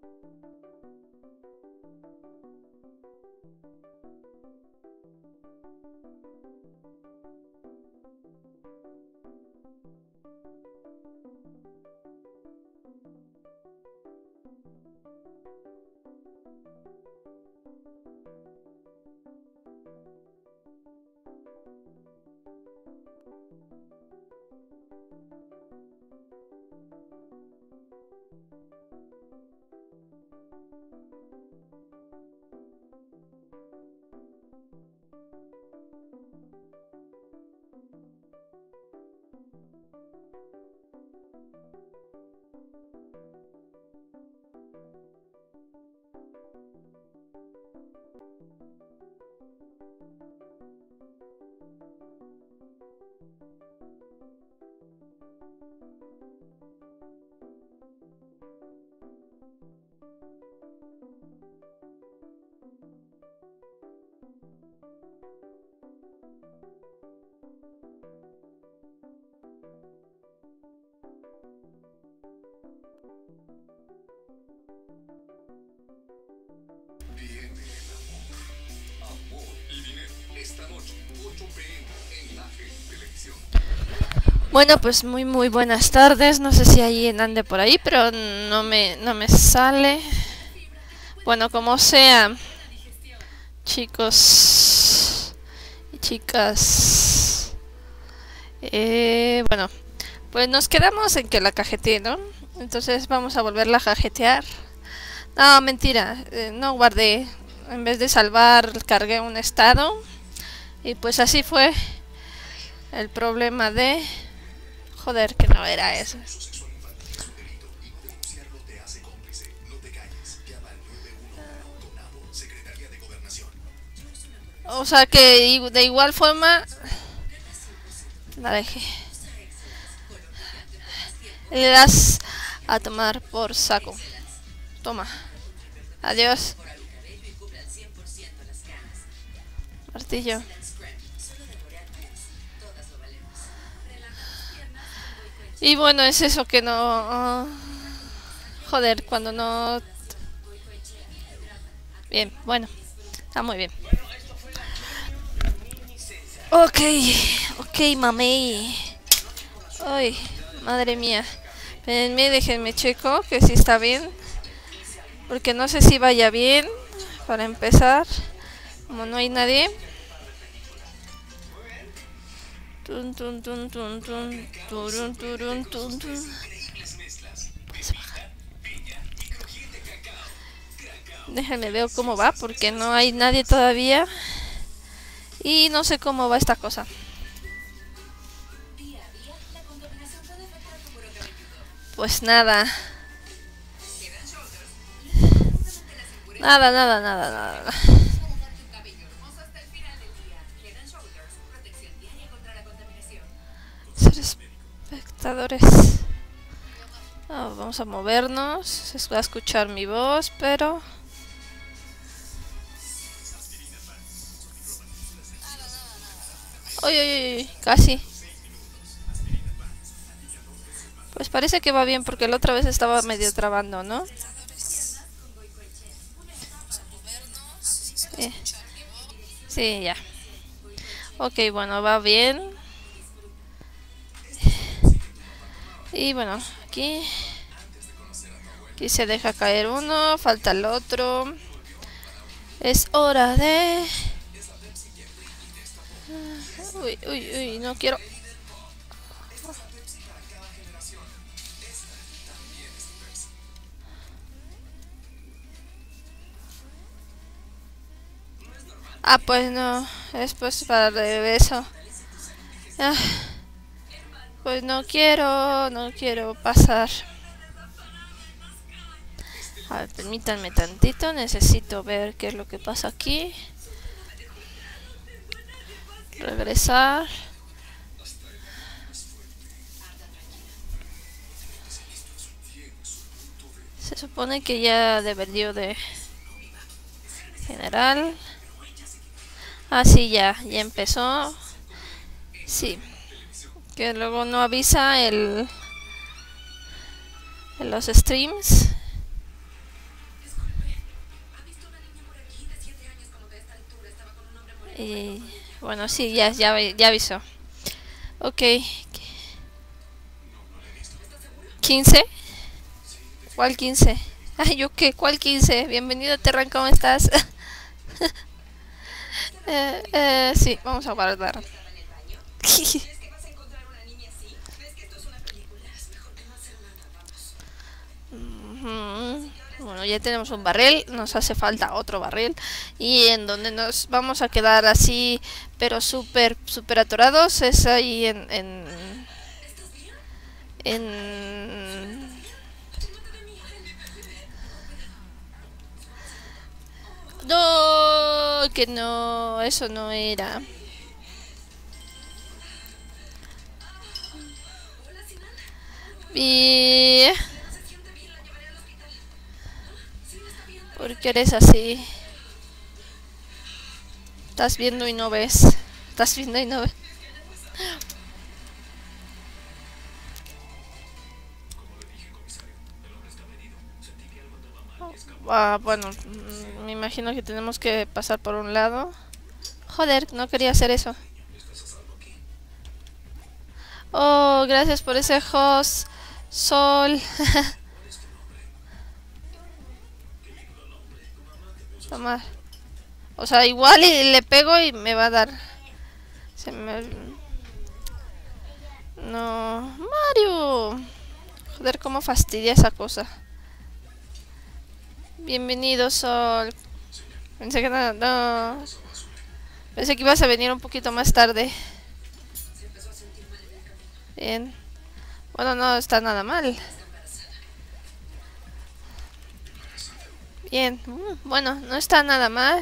Bueno, pues muy buenas tardes. No sé si alguien ande por ahí, pero no me sale. Bueno, como sea, chicos y chicas. Bueno, pues nos quedamos en que la cajeteé, ¿no? Entonces vamos a volverla a cajetear. No, mentira, no guardé. En vez de salvar, cargué un estado. Y pues así fue el problema de... Joder, que no era eso. O sea que de igual forma la dejé. Le das a tomar por saco. Toma. Adiós. Martillo. Y bueno, es eso que no... joder, cuando no... Bien, bueno. Está muy bien. Ok, mami. Ay, madre mía. Espérenme, déjenme checo que sí está bien. Porque no sé si vaya bien. Para empezar. Como no hay nadie. Tun, tun, tun, tun, tun, turun, turun, tun, tun. ¿Puedes bajar? Déjenme ver cómo va, porque no hay nadie todavía. Y no sé cómo va esta cosa. Pues nada. Nada. Ser espectadores. Vamos a movernos. Se va a escuchar mi voz, pero... Uy, casi. Pues parece que va bien porque la otra vez estaba medio trabando, ¿no? Sí, ya. Ok, bueno, va bien. Y bueno, aquí se deja caer uno, falta el otro. Es hora de... Uy, no quiero... pues no, es pues para regreso. Pues no quiero pasar. A ver, permítanme tantito, necesito ver qué es lo que pasa aquí. Regresar. Se supone que ya debería de... General. Sí, ya empezó. Sí. Que luego no avisa en los streams. Y bueno, sí, ya avisó. Ok. 15. ¿Cuál 15? Ay, ¿yo qué? ¿Cuál 15? Bienvenido, Terran, ¿cómo estás? Sí, vamos a guardar. Bueno, ya tenemos un barril, nos hace falta otro barril. Y en donde nos vamos a quedar así, pero súper atorados, es ahí en... No, que no, eso no era. Y... ¿por qué eres así? Estás viendo y no ves. Estás viendo y no ves. Bueno, me imagino que tenemos que pasar por un lado. Joder, no quería hacer eso. Oh, gracias por ese host, Sol. Toma. O sea, igual y le pego y me va a dar. Se me... No, Mario. Joder, cómo fastidia esa cosa. Bienvenido, Sol. Pensé que no. Pensé que ibas a venir un poquito más tarde. Bien. Bueno, no está nada mal. Bien. Bueno, no está nada mal.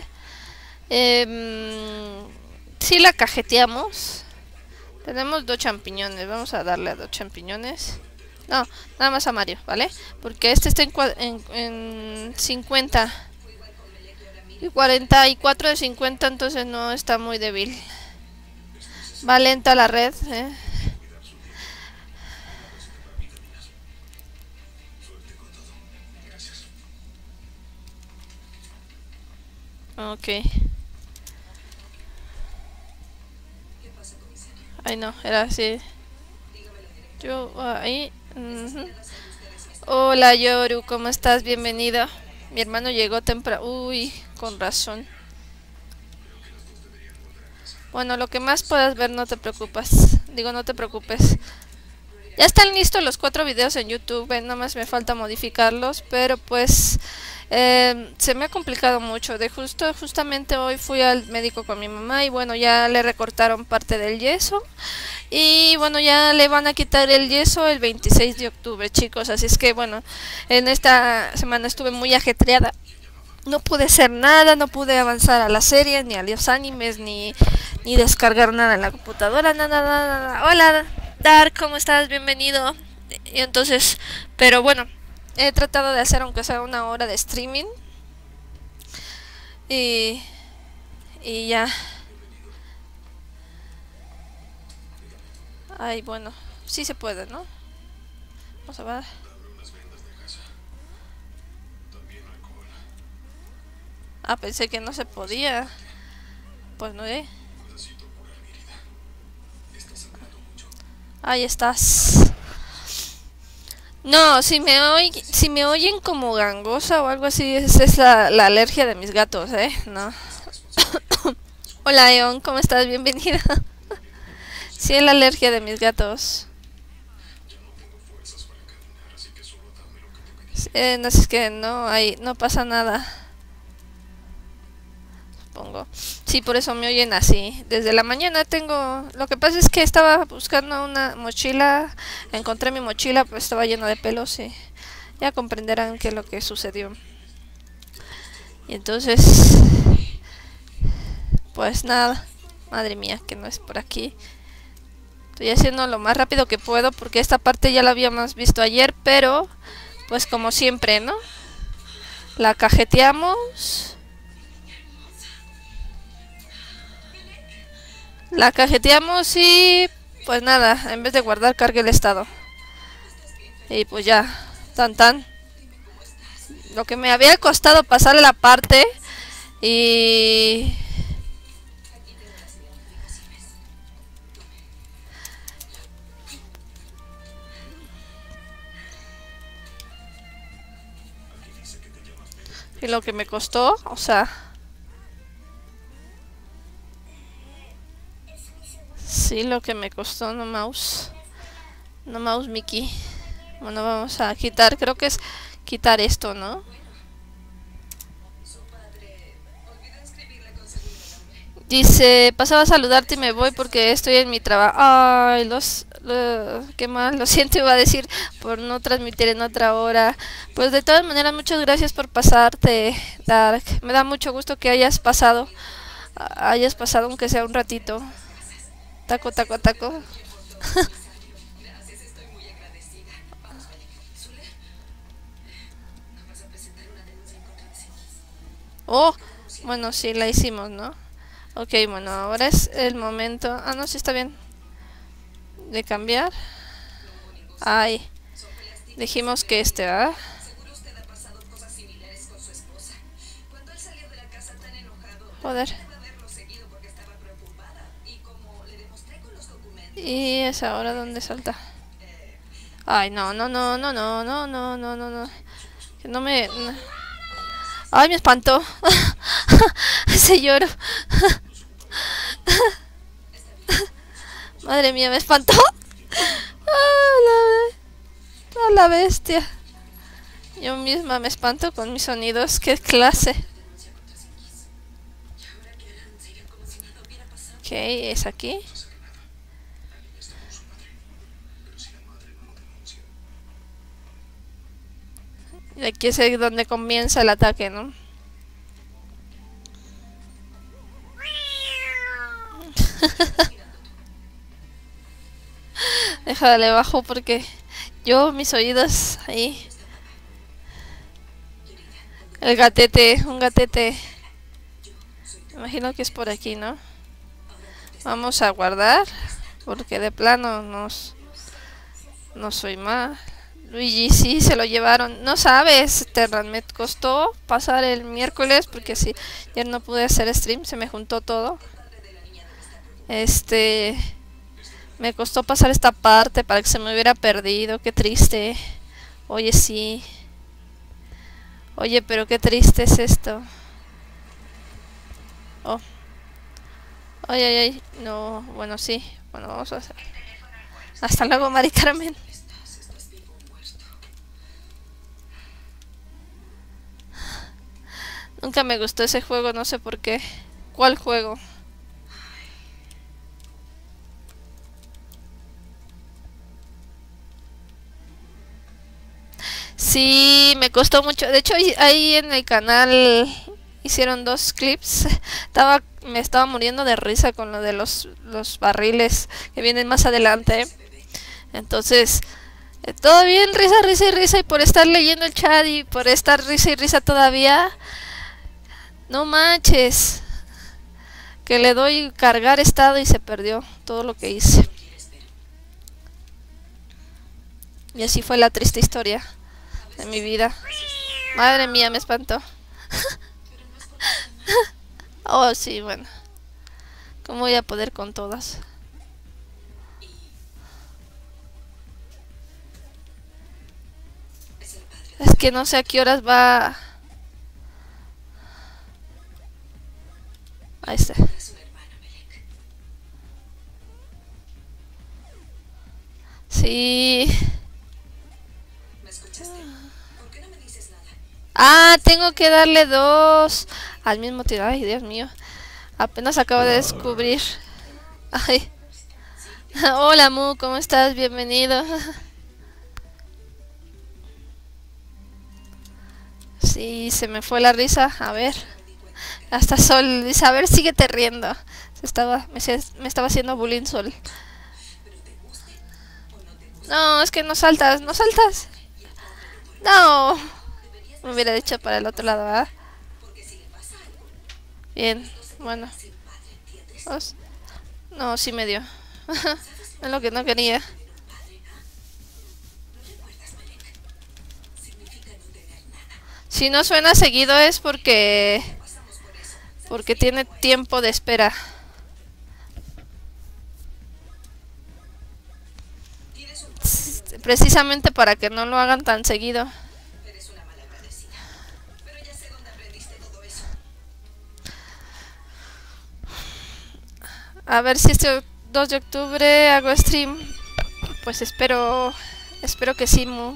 Sí la cajeteamos. Tenemos 2 champiñones. Vamos a darle a 2 champiñones. No, nada más a Mario, ¿vale? Porque este está en 50. Y 44 de 50, entonces no está muy débil. Va lenta la red, Ok. Ay, no, era así. Yo ahí. Hola, Yoru, ¿cómo estás? Bienvenido. Mi hermano llegó temprano. Uy, con razón. Bueno, lo que más puedas ver, no te preocupes. Digo, no te preocupes. Ya están listos los 4 videos en YouTube. Nada más me falta modificarlos. Pero pues se me ha complicado mucho. Justamente hoy fui al médico con mi mamá. Y bueno, ya le recortaron parte del yeso. Y bueno, ya le van a quitar el yeso el 26 de octubre, chicos. Así es que bueno, en esta semana estuve muy ajetreada. No pude hacer nada, no pude avanzar a la serie, ni a los animes, ni descargar nada en la computadora, nada. Hola, Dark, ¿cómo estás? Bienvenido. Y entonces, pero bueno, he tratado de hacer aunque sea 1 hora de streaming. Y ya. Ay, bueno, sí se puede, ¿no? Vamos a ver. Ah, pensé que no se podía. Pues no, Ahí estás. No, si me oyen como gangosa o algo así, es la alergia de mis gatos, No. Hola, Eon, ¿cómo estás? Bienvenida. Sí, es la alergia de mis gatos. No, es que no pasa nada. Supongo. Sí, por eso me oyen así. Desde la mañana tengo... Lo que pasa es que estaba buscando una mochila. Encontré mi mochila, pues estaba llena de pelos y ya comprenderán qué es lo que sucedió. Y entonces... Pues nada. Madre mía, que no es por aquí. Estoy haciendo lo más rápido que puedo porque esta parte ya la habíamos visto ayer, pero pues como siempre, ¿no? La cajeteamos. La cajeteamos y pues nada, en vez de guardar cargue el estado. Y pues ya, tan. Lo que me había costado pasar la parte y Y lo que me costó, o sea... Sí, lo que me costó, no mouse. No mouse Mickey. Bueno, vamos a quitar, creo que es quitar esto, ¿no? Dice, pasaba a saludarte y me voy porque estoy en mi trabajo. Ay, qué mal, lo siento, iba a decir, por no transmitir en otra hora. Pues de todas maneras, muchas gracias por pasarte, Dark. Me da mucho gusto que hayas pasado aunque sea un ratito. Taco, taco, taco. Oh, bueno, sí, la hicimos, ¿no? Ok, bueno, ahora es el momento... Ah, no, sí está bien. De cambiar. Ay, dijimos que ¿ah? Joder. ¿Y esa hora dónde salta? Ay, no, no, no, no, no, no, no, no, no, no. Que no me... no. Ay, me espantó. Se lloro. Madre mía, me espantó. La bestia. Yo misma me espanto con mis sonidos. ¿Qué clase? Ok, es aquí. Y aquí es donde comienza el ataque, ¿no? Déjale bajo porque mis oídos ahí. El gatete, un gatete. Me imagino que es por aquí, ¿no? Vamos a guardar porque de plano no soy más. Luigi sí se lo llevaron. No sabes, Terran, me costó pasar el miércoles porque sí, ayer no pude hacer stream, se me juntó todo. Me costó pasar esta parte para que se me hubiera perdido, qué triste. Oye, sí. Oye, pero qué triste es esto. Oh. Ay, ay, ay. No, bueno, sí. Bueno, vamos a hacer. Hasta luego, Mari Carmen. Nunca me gustó ese juego, no sé por qué. ¿Cuál juego? Sí, me costó mucho. De hecho, ahí en el canal hicieron 2 clips. Me estaba muriendo de risa con lo de los barriles que vienen más adelante. Entonces, todo bien, risa, risa y risa. Y por estar leyendo el chat y por estar risa y risa todavía... No manches. Que le doy cargar estado y se perdió todo lo que hice. Y así fue la triste historia de mi vida. Madre mía, me espantó. Oh, sí, bueno. ¿Cómo voy a poder con todas? Es que no sé a qué horas va... Ahí está. Sí. Ah, tengo que darle 2 al mismo tiempo. Ay, Dios mío. Apenas acabo de descubrir. Ay. Hola, Mu, ¿cómo estás? Bienvenido. Sí, se me fue la risa. A ver. Hasta Sol dice, a ver, síguete riendo. Me estaba haciendo bullying Sol. No, es que no saltas, no saltas. No. Me hubiera dicho para el otro lado, ¿verdad? Bien, bueno. No, sí me dio. Es lo que no quería. Si no suena seguido es porque tiene tiempo de espera. Precisamente para que no lo hagan tan seguido. A ver si este 2 de octubre hago stream. Pues espero que sí, Mu.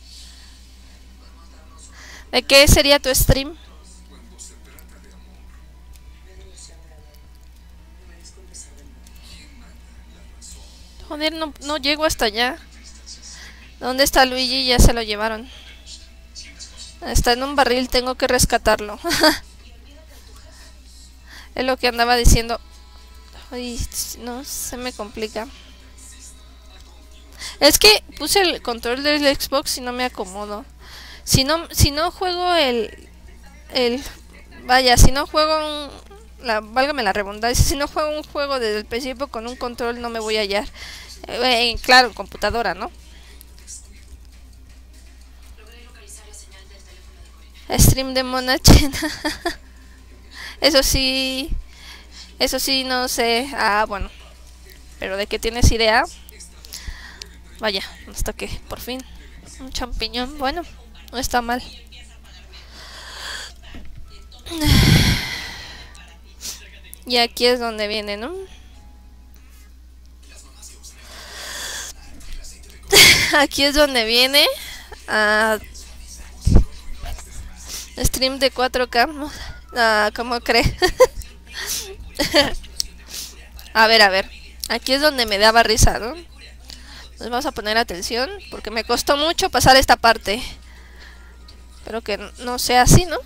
¿De qué sería tu stream? Joder, no llego hasta allá. ¿Dónde está Luigi? Ya se lo llevaron. Está en un barril, tengo que rescatarlo. Es lo que andaba diciendo. Ay, no, se me complica. Es que puse el control del Xbox y no me acomodo. Si no juego vaya, si no juego válgame la redundancia, si no juego un juego desde el principio con un control no me voy a hallar. Claro, en computadora, ¿no? Stream de Mona Chena. Eso sí, no sé. Ah, bueno. Pero de qué tienes idea. Vaya, hasta que por fin un champiñón, bueno, no está mal. Y aquí es donde viene, ¿no? Aquí es donde viene stream de 4K. ¿Cómo cree? A ver. Aquí es donde me daba risa, ¿no? Nos vamos a poner atención porque me costó mucho pasar esta parte. Espero que no sea así, ¿no?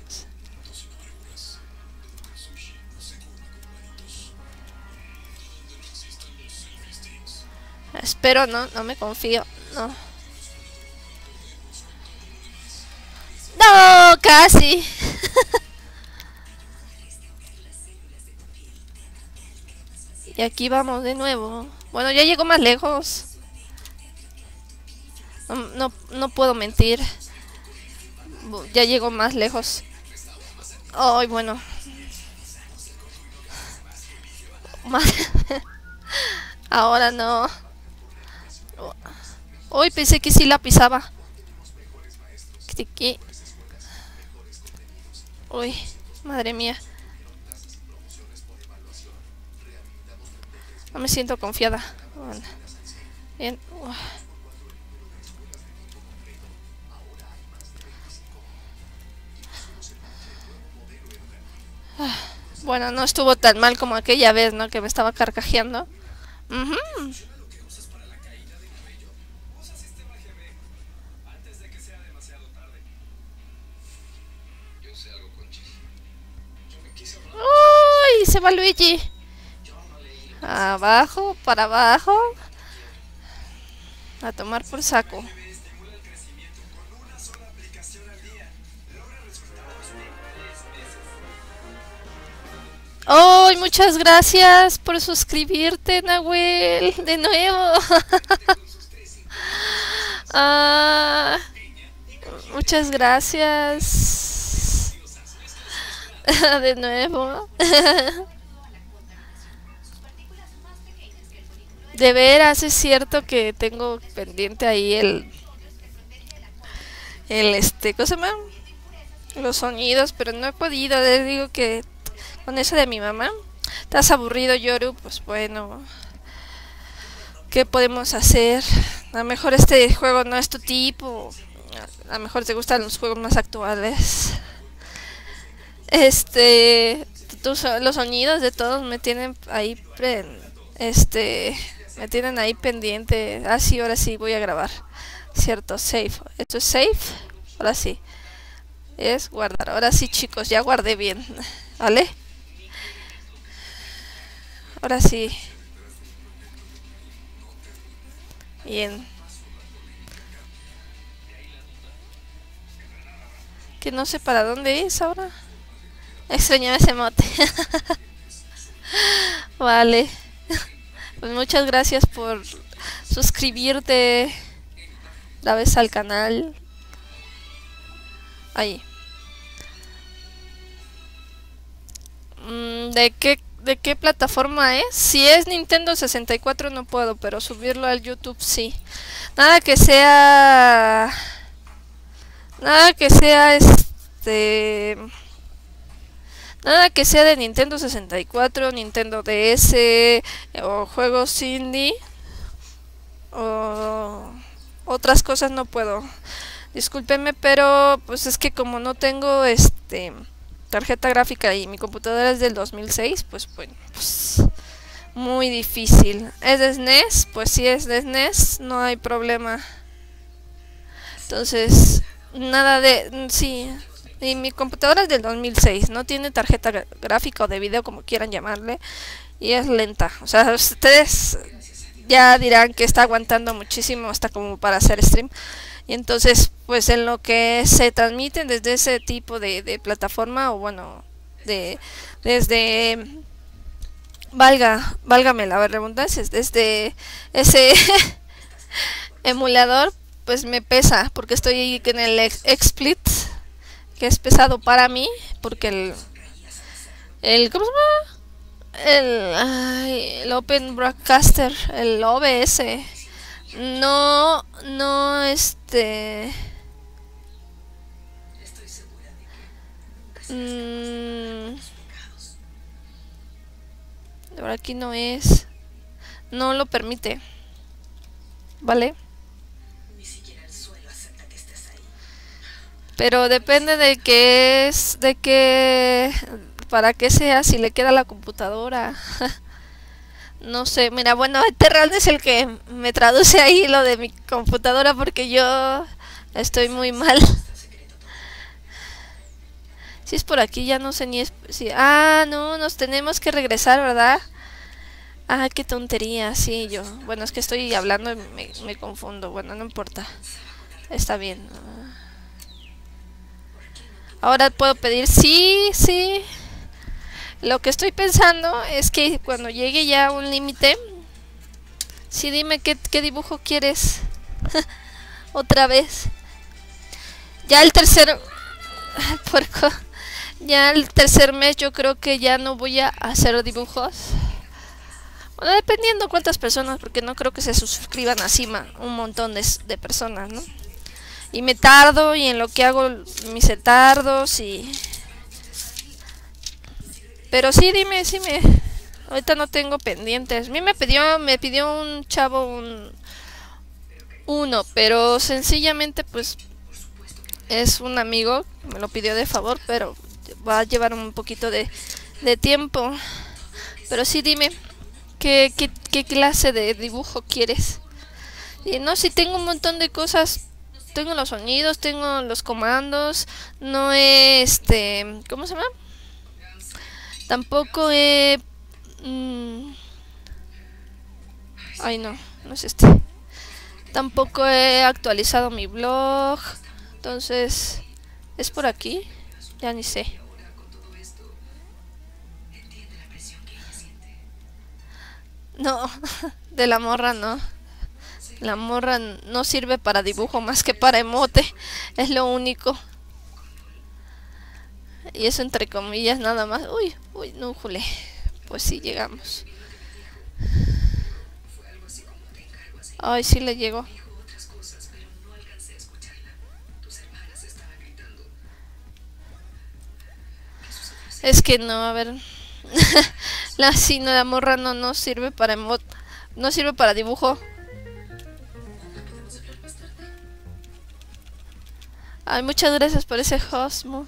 Espero, no me confío. No, casi. Y aquí vamos de nuevo. Bueno, ya llego más lejos. No puedo mentir. Ya llego más lejos. Ay, bueno. Ahora no. Hoy pensé que sí la pisaba. Uy, madre mía. No me siento confiada. Bueno, bien. Bueno, no estuvo tan mal como aquella vez, ¿no? Que me estaba carcajeando. ¡Uy! Se va Luigi. Abajo, para abajo. A tomar por saco. ¡Oh! Muchas gracias por suscribirte, Nahuel. De nuevo. Muchas gracias. De nuevo. De veras, es cierto que tengo pendiente ahí ¿cómo se llama? Los sonidos, pero no he podido. Les digo que con eso de mi mamá, ¿estás aburrido, Yoru? Pues bueno, ¿qué podemos hacer? A lo mejor este juego no es tu tipo. A lo mejor te gustan los juegos más actuales. Los sonidos de todos me tienen ahí me tienen ahí pendiente. Sí, ahora sí voy a grabar. Cierto, save. ¿Esto es save? Ahora sí. Es guardar. Ahora sí, chicos, ya guardé bien. ¿Vale? Ahora sí. Bien. Que no sé para dónde es ahora. Extrañaba ese mote. Vale. Pues muchas gracias por suscribirte la vez al canal. Ahí. ¿De qué plataforma es? Si es Nintendo 64 no puedo, pero subirlo al YouTube sí. Nada que sea Nada que sea de Nintendo 64, Nintendo DS o juegos indie o otras cosas no puedo. Discúlpenme, pero pues es que como no tengo tarjeta gráfica y mi computadora es del 2006, pues bueno, pues muy difícil. ¿Es de SNES? Pues si es de SNES, no hay problema. Entonces, nada de... sí. Y mi computadora es del 2006, no tiene tarjeta gráfica o de video, como quieran llamarle, y es lenta. O sea, ustedes ya dirán que está aguantando muchísimo hasta como para hacer stream. Y entonces, pues en lo que se transmiten desde ese tipo de plataforma, o bueno, desde... válgame la redundancia, desde ese emulador, pues me pesa, porque estoy en el XSplit, que es pesado para mí, porque ¿cómo se llama? El Open Broadcaster, el OBS, no, ahora aquí no lo permite, ¿vale? Pero depende de qué es, para qué sea, si le queda la computadora. No sé, mira, bueno, Terral es el que me traduce ahí lo de mi computadora porque yo estoy muy mal. Si es por aquí, ya no sé ni si... Ah, no, nos tenemos que regresar, ¿verdad? Ah, qué tontería, sí, yo. Bueno, es que estoy hablando y me confundo. Bueno, no importa. Está bien. Ahora puedo pedir, sí. Lo que estoy pensando es que cuando llegue ya a un límite, sí, dime qué dibujo quieres. Otra vez. Ya el tercer... puerco. Ya el tercer mes yo creo que ya no voy a hacer dibujos. Bueno, dependiendo cuántas personas, porque no creo que se suscriban así un montón de personas, ¿no? Y me tardo, y en lo que hago mis tardos y... Pero sí, dime, ahorita no tengo pendientes. A mí me pidió un chavo uno, pero sencillamente pues es un amigo, me lo pidió de favor, pero va a llevar un poquito de tiempo. Pero sí, dime, ¿qué clase de dibujo quieres? Y no, si tengo un montón de cosas. Tengo los sonidos, tengo los comandos, no he, ¿cómo se llama? Tampoco he... ay, no es tampoco he actualizado mi blog, entonces, ¿es por aquí? Ya ni sé. No, de la morra no. La morra no sirve para dibujo más que para emote. Es lo único. Y eso entre comillas nada más. Uy, no, jule. Pues sí, llegamos. Ay, sí le llegó. Es que no, a ver. La morra no sirve para emote. No sirve para dibujo. Ay, muchas gracias por ese Hosmo.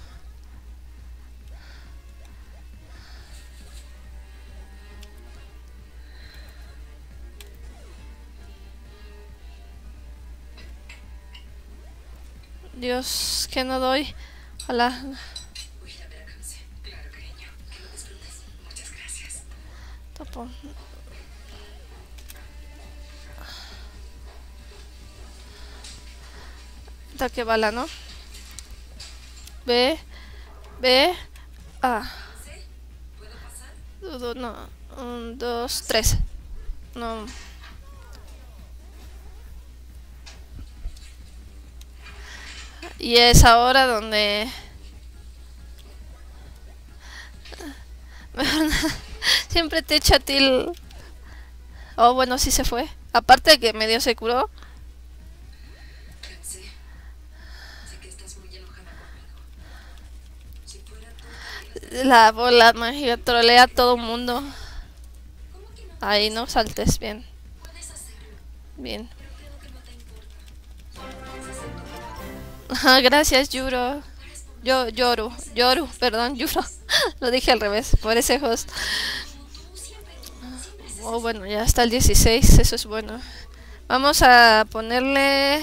Dios, que no doy. Ojalá. Topo. Ataque bala, ¿no? B. Dudo, no. 1, 2, 3. No. Y es ahora donde... siempre te echa a ti el... Oh, bueno, sí se fue. Aparte de que medio se curó. La bola mágica trolea a todo mundo. Ahí no saltes, bien. Bien. Ajá, gracias, Yuro. Yoru, perdón, Yuro. Lo dije al revés, por ese host. Oh, bueno, ya está el 16, eso es bueno. Vamos a ponerle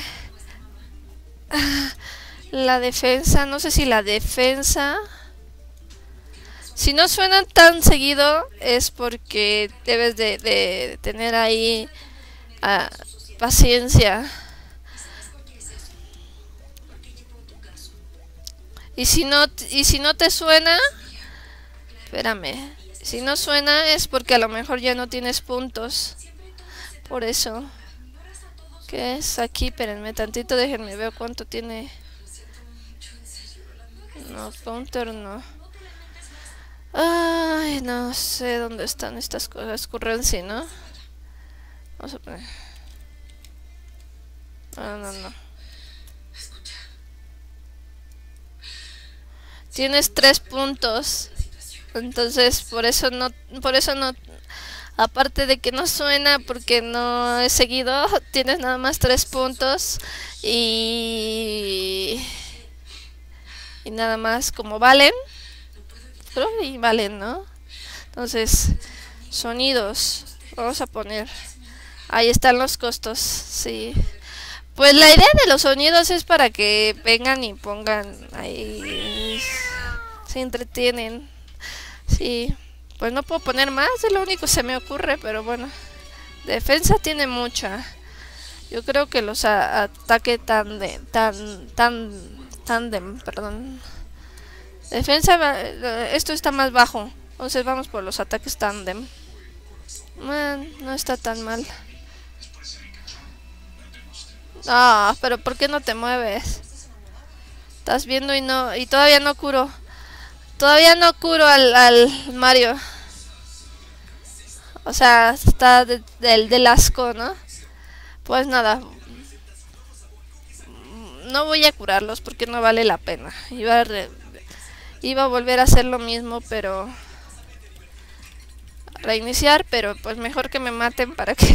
la defensa, no sé si la defensa. Si no suenan tan seguido es porque debes de tener ahí paciencia. Y si no te suena, espérame. Si no suena es porque a lo mejor ya no tienes puntos. Por eso. ¿Qué es aquí? Espérenme tantito, déjenme ver cuánto tiene. No, counter no. Ay, no sé dónde están estas cosas. Currency, ¿no? Vamos a poner. No. Tienes 3 puntos. Entonces, por eso no. Aparte de que no suena porque no es seguido, tienes nada más 3 puntos. Y nada más como valen. Creo y valen, ¿no? Entonces, sonidos. Vamos a poner. Ahí están los costos, sí. Pues la idea de los sonidos es para que vengan y pongan ahí. Se entretienen. Sí. Pues no puedo poner más, es lo único que se me ocurre, pero bueno. Defensa tiene mucha. Yo creo que los ataque tandem, perdón. Defensa, esto está más bajo. Entonces vamos por los ataques tandem. No está tan mal. Ah, pero ¿por qué no te mueves? Estás viendo y todavía no curo. Todavía no curo al Mario. O sea, está del asco, ¿no? Pues nada. No voy a curarlos porque no vale la pena. Iba a volver a hacer lo mismo, pero reiniciar, pero pues mejor que me maten para que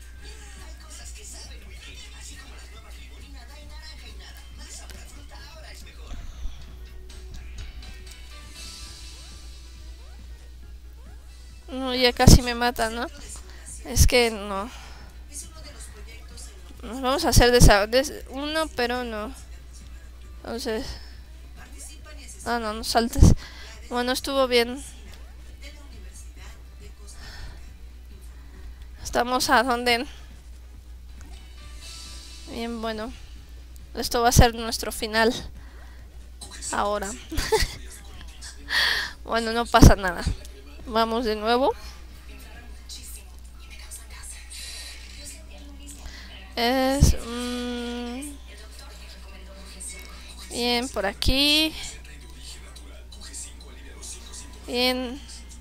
no, ya casi me matan, ¿no? Es que no. Nos vamos a hacer uno, pero no. Entonces no saltes. Bueno, estuvo bien. Estamos a donde. Bien, bueno. Esto va a ser nuestro final. Ahora. Bueno, no pasa nada. Vamos de nuevo. Bien, por aquí. Bien.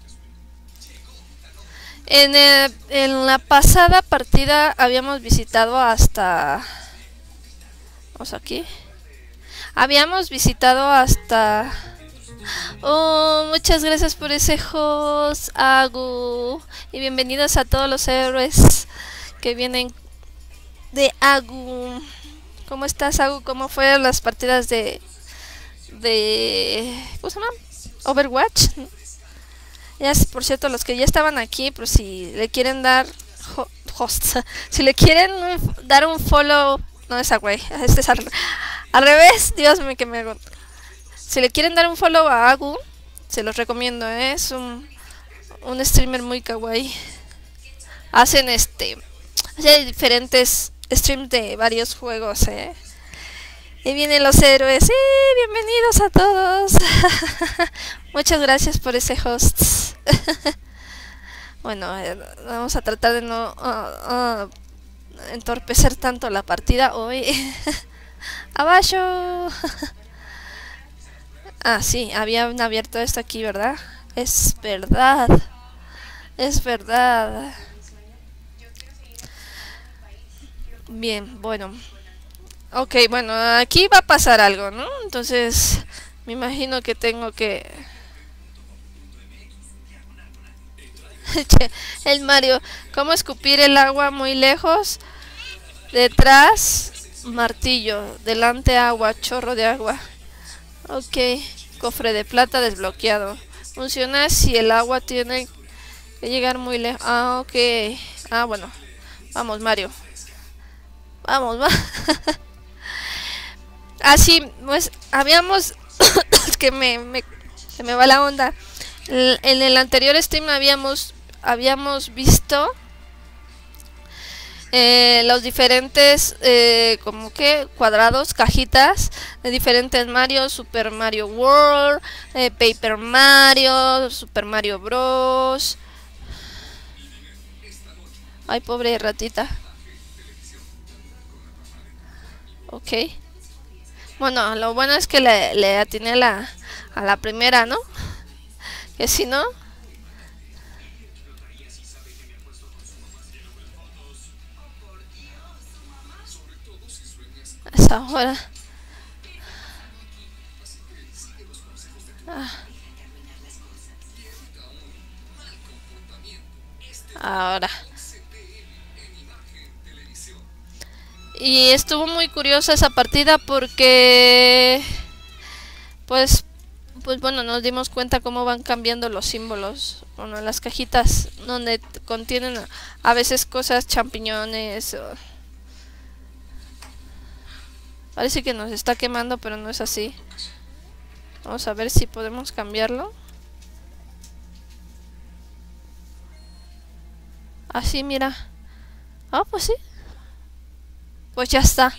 En la pasada partida habíamos visitado hasta... Vamos aquí. Habíamos visitado hasta... Oh, muchas gracias por ese host, Agu. Y bienvenidos a todos los héroes que vienen de Agu. ¿Cómo estás, Agu? ¿Cómo fueron las partidas de ¿cómo se llama? Overwatch. Ya, por cierto, los que ya estaban aquí, pues si le quieren dar si le quieren dar un follow, no esa güey, este es al revés, Dios mío, que me hago. Si le quieren dar un follow a Agu, se los recomiendo, ¿eh? Es un streamer muy kawaii. Hacen hace diferentes streams de varios juegos, ¿eh? Y vienen los héroes. ¡Sí! Bienvenidos a todos. Muchas gracias por ese host. Bueno, vamos a tratar de no entorpecer tanto la partida hoy. ¡Abajo! Ah, sí, habían abierto esto aquí, ¿verdad? Es verdad. Es verdad. Bien, bueno. Ok, bueno, aquí va a pasar algo, ¿no? Entonces, me imagino que tengo que... El Mario. ¿Cómo escupir el agua muy lejos? Detrás, martillo. Delante, agua. Chorro de agua. Ok. Cofre de plata desbloqueado. Funciona si el agua tiene que llegar muy lejos. Ah, ok. Ah, bueno. Vamos, Mario. Vamos, va. Así, pues, habíamos... que se me va la onda. En el anterior stream habíamos visto los diferentes como que cuadrados, cajitas de diferentes Mario: Super Mario World, Paper Mario, Super Mario Bros. Ay, pobre ratita. Ok. Bueno, lo bueno es que le atiné a la primera, ¿no? Que si no... Es ahora. Ahora. Y estuvo muy curiosa esa partida porque... Pues bueno, nos dimos cuenta cómo van cambiando los símbolos. Bueno, las cajitas donde contienen a veces cosas, champiñones. Parece que nos está quemando, pero no es así. Vamos a ver si podemos cambiarlo. Así, mira. Ah, pues sí. Pues ya está.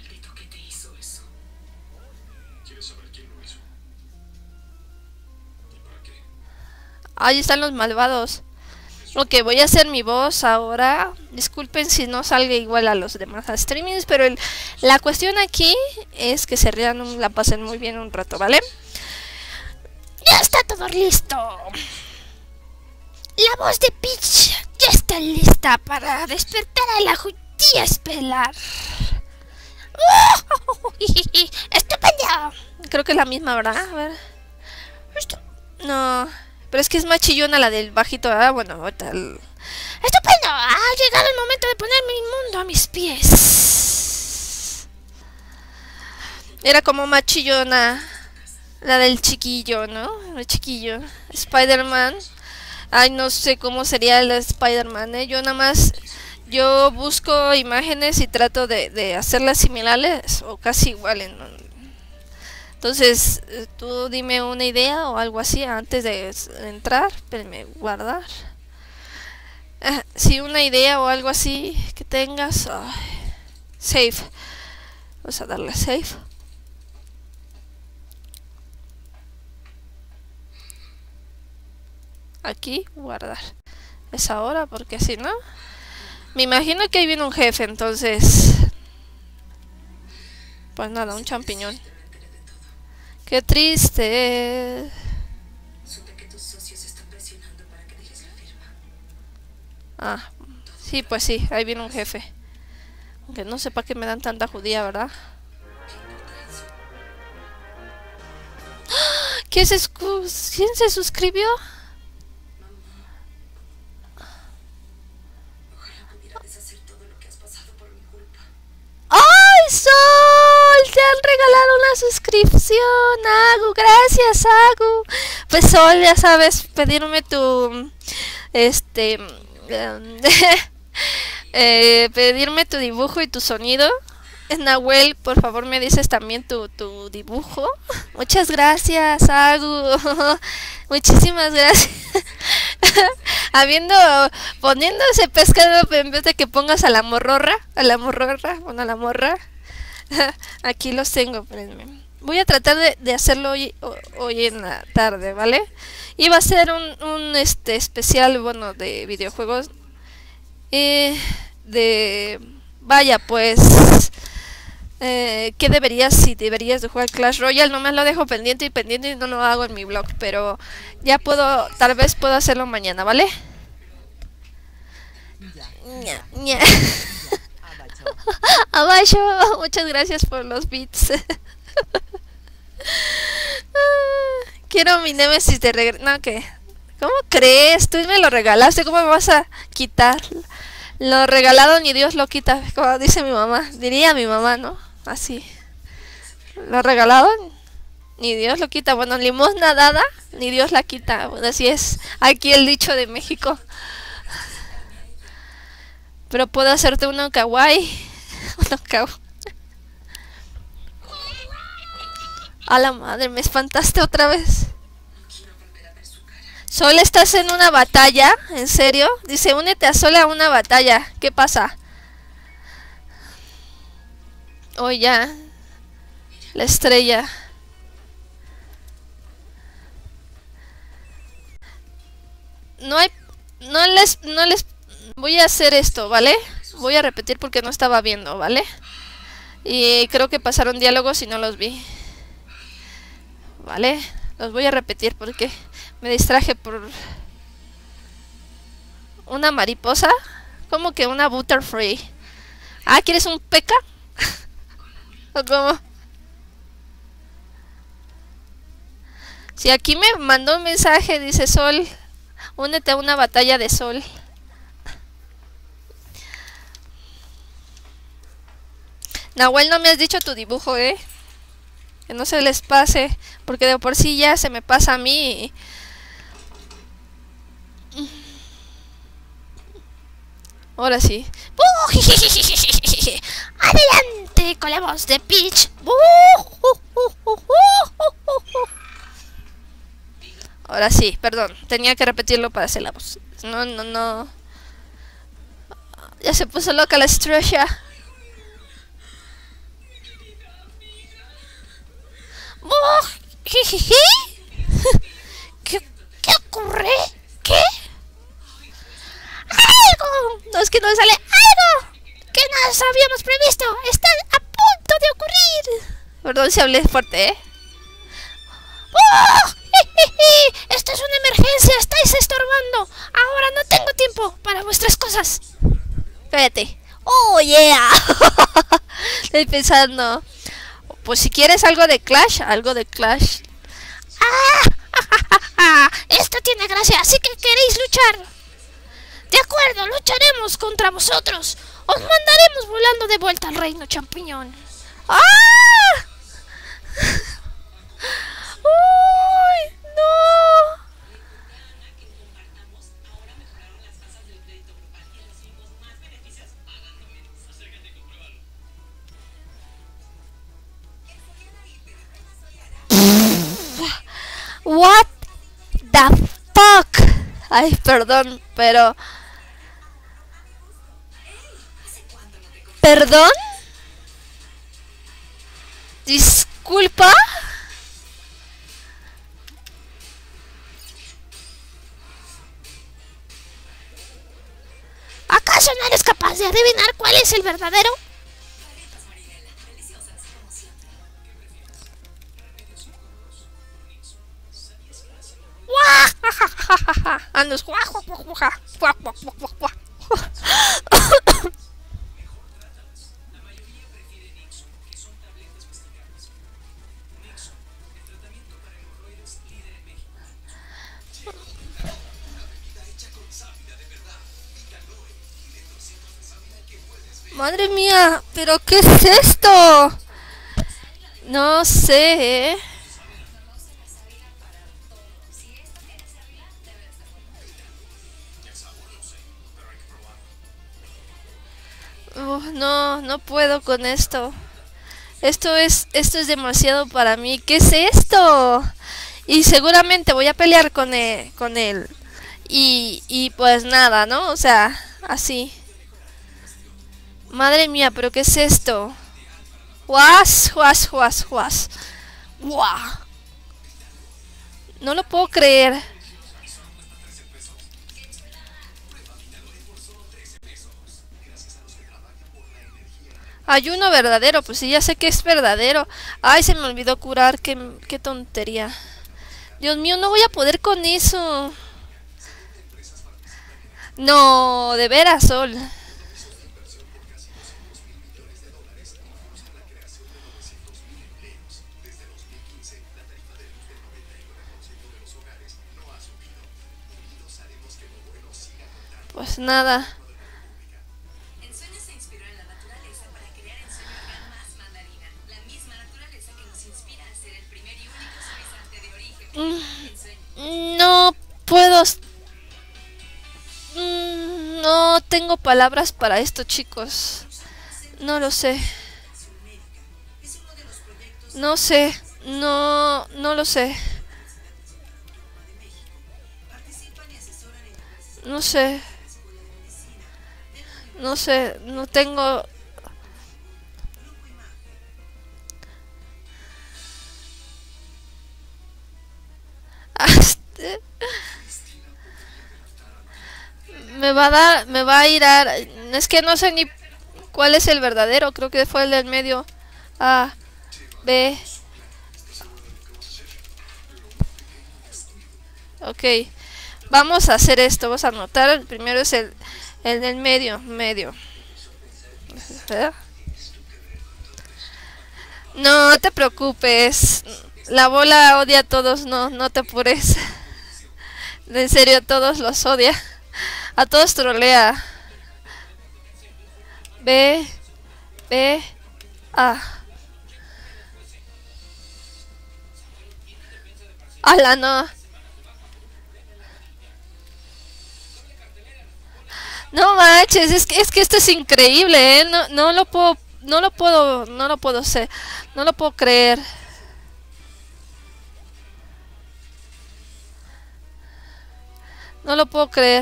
Ahí están los malvados. Ok, voy a hacer mi voz ahora. Disculpen si no salga igual a los demás streamings, pero la cuestión aquí es que se rían, la pasen muy bien un rato, ¿vale? Ya está todo listo. La voz de Peach ya está lista para despertar a la judía estelar. ¡Estupendo! Creo que es la misma, ¿verdad? A ver. No, pero es que es más chillona la del bajito, ¿verdad? Bueno, ahorita ¡estupendo! Ha llegado el momento de poner mi mundo a mis pies. Era como más chillona la del chiquillo, ¿no? El chiquillo. Spider-Man. Ay, no sé cómo sería el Spider-Man, ¿eh? Yo busco imágenes y trato de hacerlas similares o casi iguales, ¿no? Entonces, tú dime una idea o algo así antes de entrar. Espérenme, guardar. Si una idea o algo así que tengas. Save. Vamos a darle save. Aquí, guardar. Es ahora, porque si no... Me imagino que ahí viene un jefe, entonces... Pues nada, un champiñón. ¡Qué triste! Ah, sí, pues sí, ahí viene un jefe. Aunque no sé para qué me dan tanta judía, ¿verdad? ¿Quién se suscribió? ¡Ay, Sol! Te han regalado una suscripción, Agu. Gracias, Agu. Pues Sol, ya sabes, pedirme tu... pedirme tu dibujo y tu sonido. Nahuel, por favor me dices también tu dibujo. Muchas gracias, Agu. Muchísimas gracias. Poniéndose pescado en vez de que pongas a la morrorra. Bueno, a la morra. Aquí los tengo, espérenme. Voy a tratar de hacerlo hoy en la tarde, ¿vale? Iba a ser un especial, bueno, de videojuegos. Vaya, pues... ¿qué deberías de jugar Clash Royale? Nomás lo dejo pendiente y no lo hago en mi blog, pero ya tal vez puedo hacerlo mañana, ¿vale? Abajo, muchas gracias por los beats. Quiero mi Nemesis de regreso. No, ¿qué? ¿Cómo crees? Tú me lo regalaste, ¿cómo me vas a quitar? Lo regalado ni Dios lo quita, como dice mi mamá. Diría mi mamá, ¿no? Así. Lo regalado ni Dios lo quita. Bueno, limosna dada, ni Dios la quita. Bueno, así es aquí el dicho de México. Pero puedo hacerte uno kawaii. Uno kawaii. A la madre, me espantaste otra vez. Sol, ¿estás en una batalla? ¿En serio? Dice, únete a Sol a una batalla. ¿Qué pasa? Oh, ya. La estrella. No hay... No les... Voy a hacer esto, ¿vale? Voy a repetir porque no estaba viendo, ¿vale? Y creo que pasaron diálogos y no los vi. ¿Vale? Los voy a repetir porque me distraje por... ¿Una mariposa? ¿Cómo que una butterfly? Ah, ¿quieres un peca? ¿O cómo? Si aquí me mandó un mensaje, dice Sol, únete a una batalla de Sol. Nahuel, no me has dicho tu dibujo, ¿eh? Que no se les pase, porque de por sí ya se me pasa a mí. Ahora sí. Adelante con la voz de Peach. Ahora sí, perdón. Tenía que repetirlo para hacer la voz. No. Ya se puso loca la estrella. ¿Qué ocurre? ¿Qué? ¡Algo! No, es que no sale algo que no habíamos previsto. Está a punto de ocurrir. Perdón si hablé fuerte, ¿eh? ¡Oh! Esto es una emergencia. Estáis estorbando. Ahora no tengo tiempo para vuestras cosas. Cállate. Oh, yeah. Estoy pensando. Pues si quieres algo de Clash, algo de Clash. Esto tiene gracia, así que queréis luchar. De acuerdo, lucharemos contra vosotros. Os mandaremos volando de vuelta al reino champiñón. ¡Ah! ¡Uy! ¡No! What the fuck? Ay, perdón, pero... ¿Perdón? ¿Disculpa? ¿Acaso no eres capaz de adivinar cuál es el verdadero? Andos. Madre mía, ¿pero qué es esto? No sé, ¿eh? No puedo con esto. Esto es demasiado para mí. ¿Qué es esto? Y seguramente voy a pelear con él. Y pues nada, ¿no? O sea, así. Madre mía, ¿pero qué es esto? Guas. Guau. No lo puedo creer. Ayuno verdadero, pues sí, ya sé que es verdadero. Ay, se me olvidó curar, qué tontería. Dios mío, no voy a poder con eso. No, de veras, Sol. Pues nada. No puedo. No tengo palabras para esto, chicos. No lo sé. No sé. No lo sé. No sé. No sé. No tengo. Me va a ir a... Es que no sé ni cuál es el verdadero. Creo que fue el del medio. A, B. Ok. Vamos a hacer esto. Vamos a anotar. El primero es el del medio. Medio. No te preocupes. La bola odia a todos. No te apures. En serio, a todos los odia. A todos trolea. B. B. A. ¡Hala, no! No manches, es que esto es increíble, ¿eh? No lo puedo, no lo puedo hacer, no lo puedo creer. No lo puedo creer.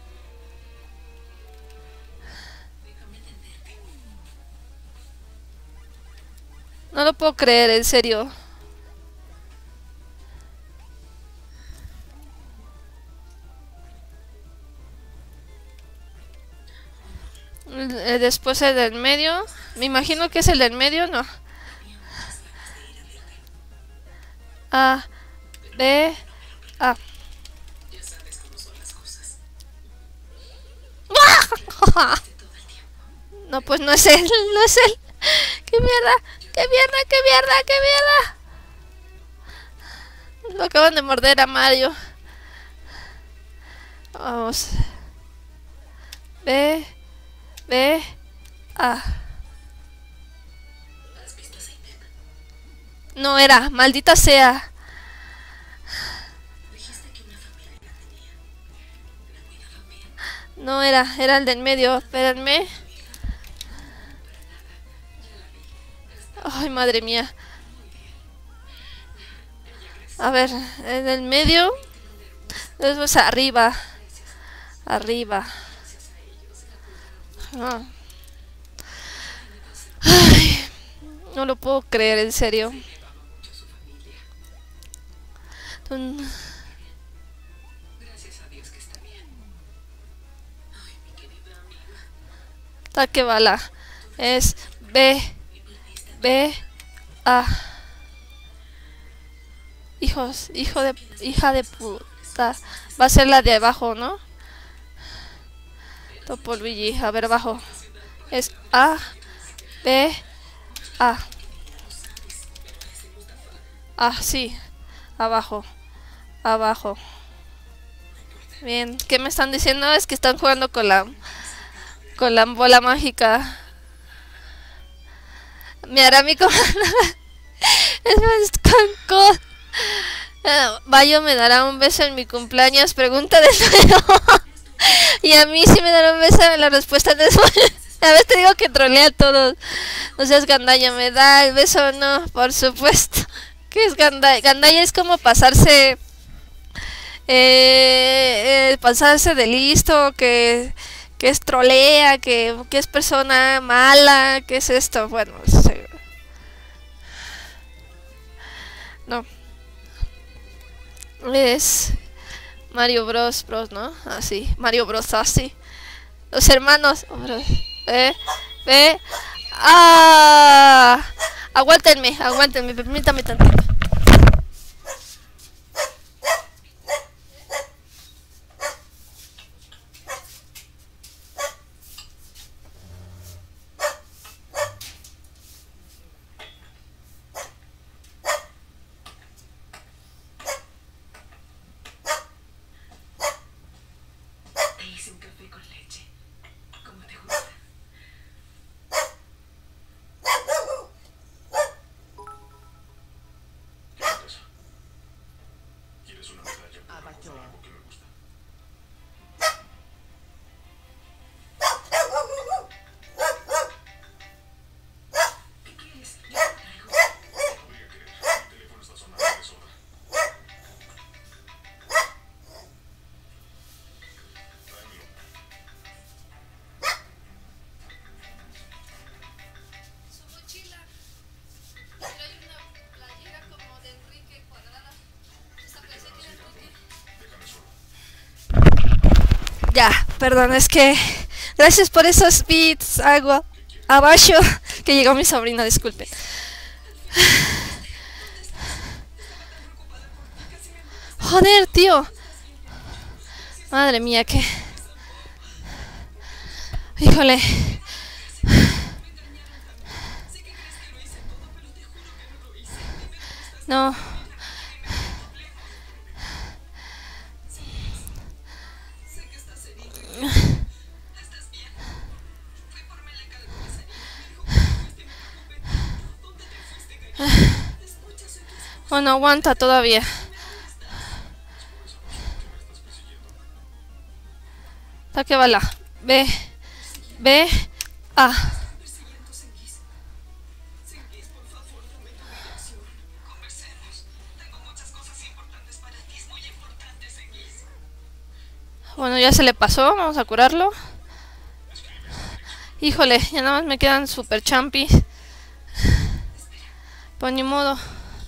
No lo puedo creer, en serio. Después el del medio. Me imagino que es el del medio, no. A, B, A. No, pues no es él, no es él. ¡Qué mierda! ¡Qué mierda! ¡Qué mierda! ¡Qué mierda! Lo acaban de morder a Mario. Vamos. B, B, A. No era, maldita sea. No era, era el del medio. Espérenme. Ay, madre mía. A ver, el del medio. Después arriba. Arriba. Ah. Ay, no lo puedo creer, en serio. Taque bala. Es B. B. A. Hija de puta. Va a ser la de abajo, ¿no? Topo Luigi. A ver, abajo. Es A. B. A. Ah, sí. Abajo. Abajo. Bien. ¿Qué me están diciendo? Es que están jugando con la bola mágica. Me hará mi comando. Es más con Bayo me dará un beso en mi cumpleaños. Pregunta de nuevo. Y a mí sí me dará un beso en la respuesta después. A veces te digo que trolea a todos. No seas gandalla, ¿me da el beso o no? Por supuesto. ¿Qué es gandalla? Gandalla es como pasarse pasarse de listo, que es trolea, que es persona mala, que es esto. Bueno, sí. No. Es Mario Bros, ¿no? Así, Mario Bros, así. Los hermanos. ¡Ah! Aguántenme, permítame tantito. Hice un café con Ya, perdón, es que... Gracias por esos beats, agua abajo, que llegó mi sobrino, disculpe. Joder, tío. Madre mía, que... Híjole. No. Bueno, aguanta todavía. ¿Para qué bala? B. B. A. Bueno, ya se le pasó. Vamos a curarlo. Híjole, ya nada más me quedan super champis. Pues ni modo.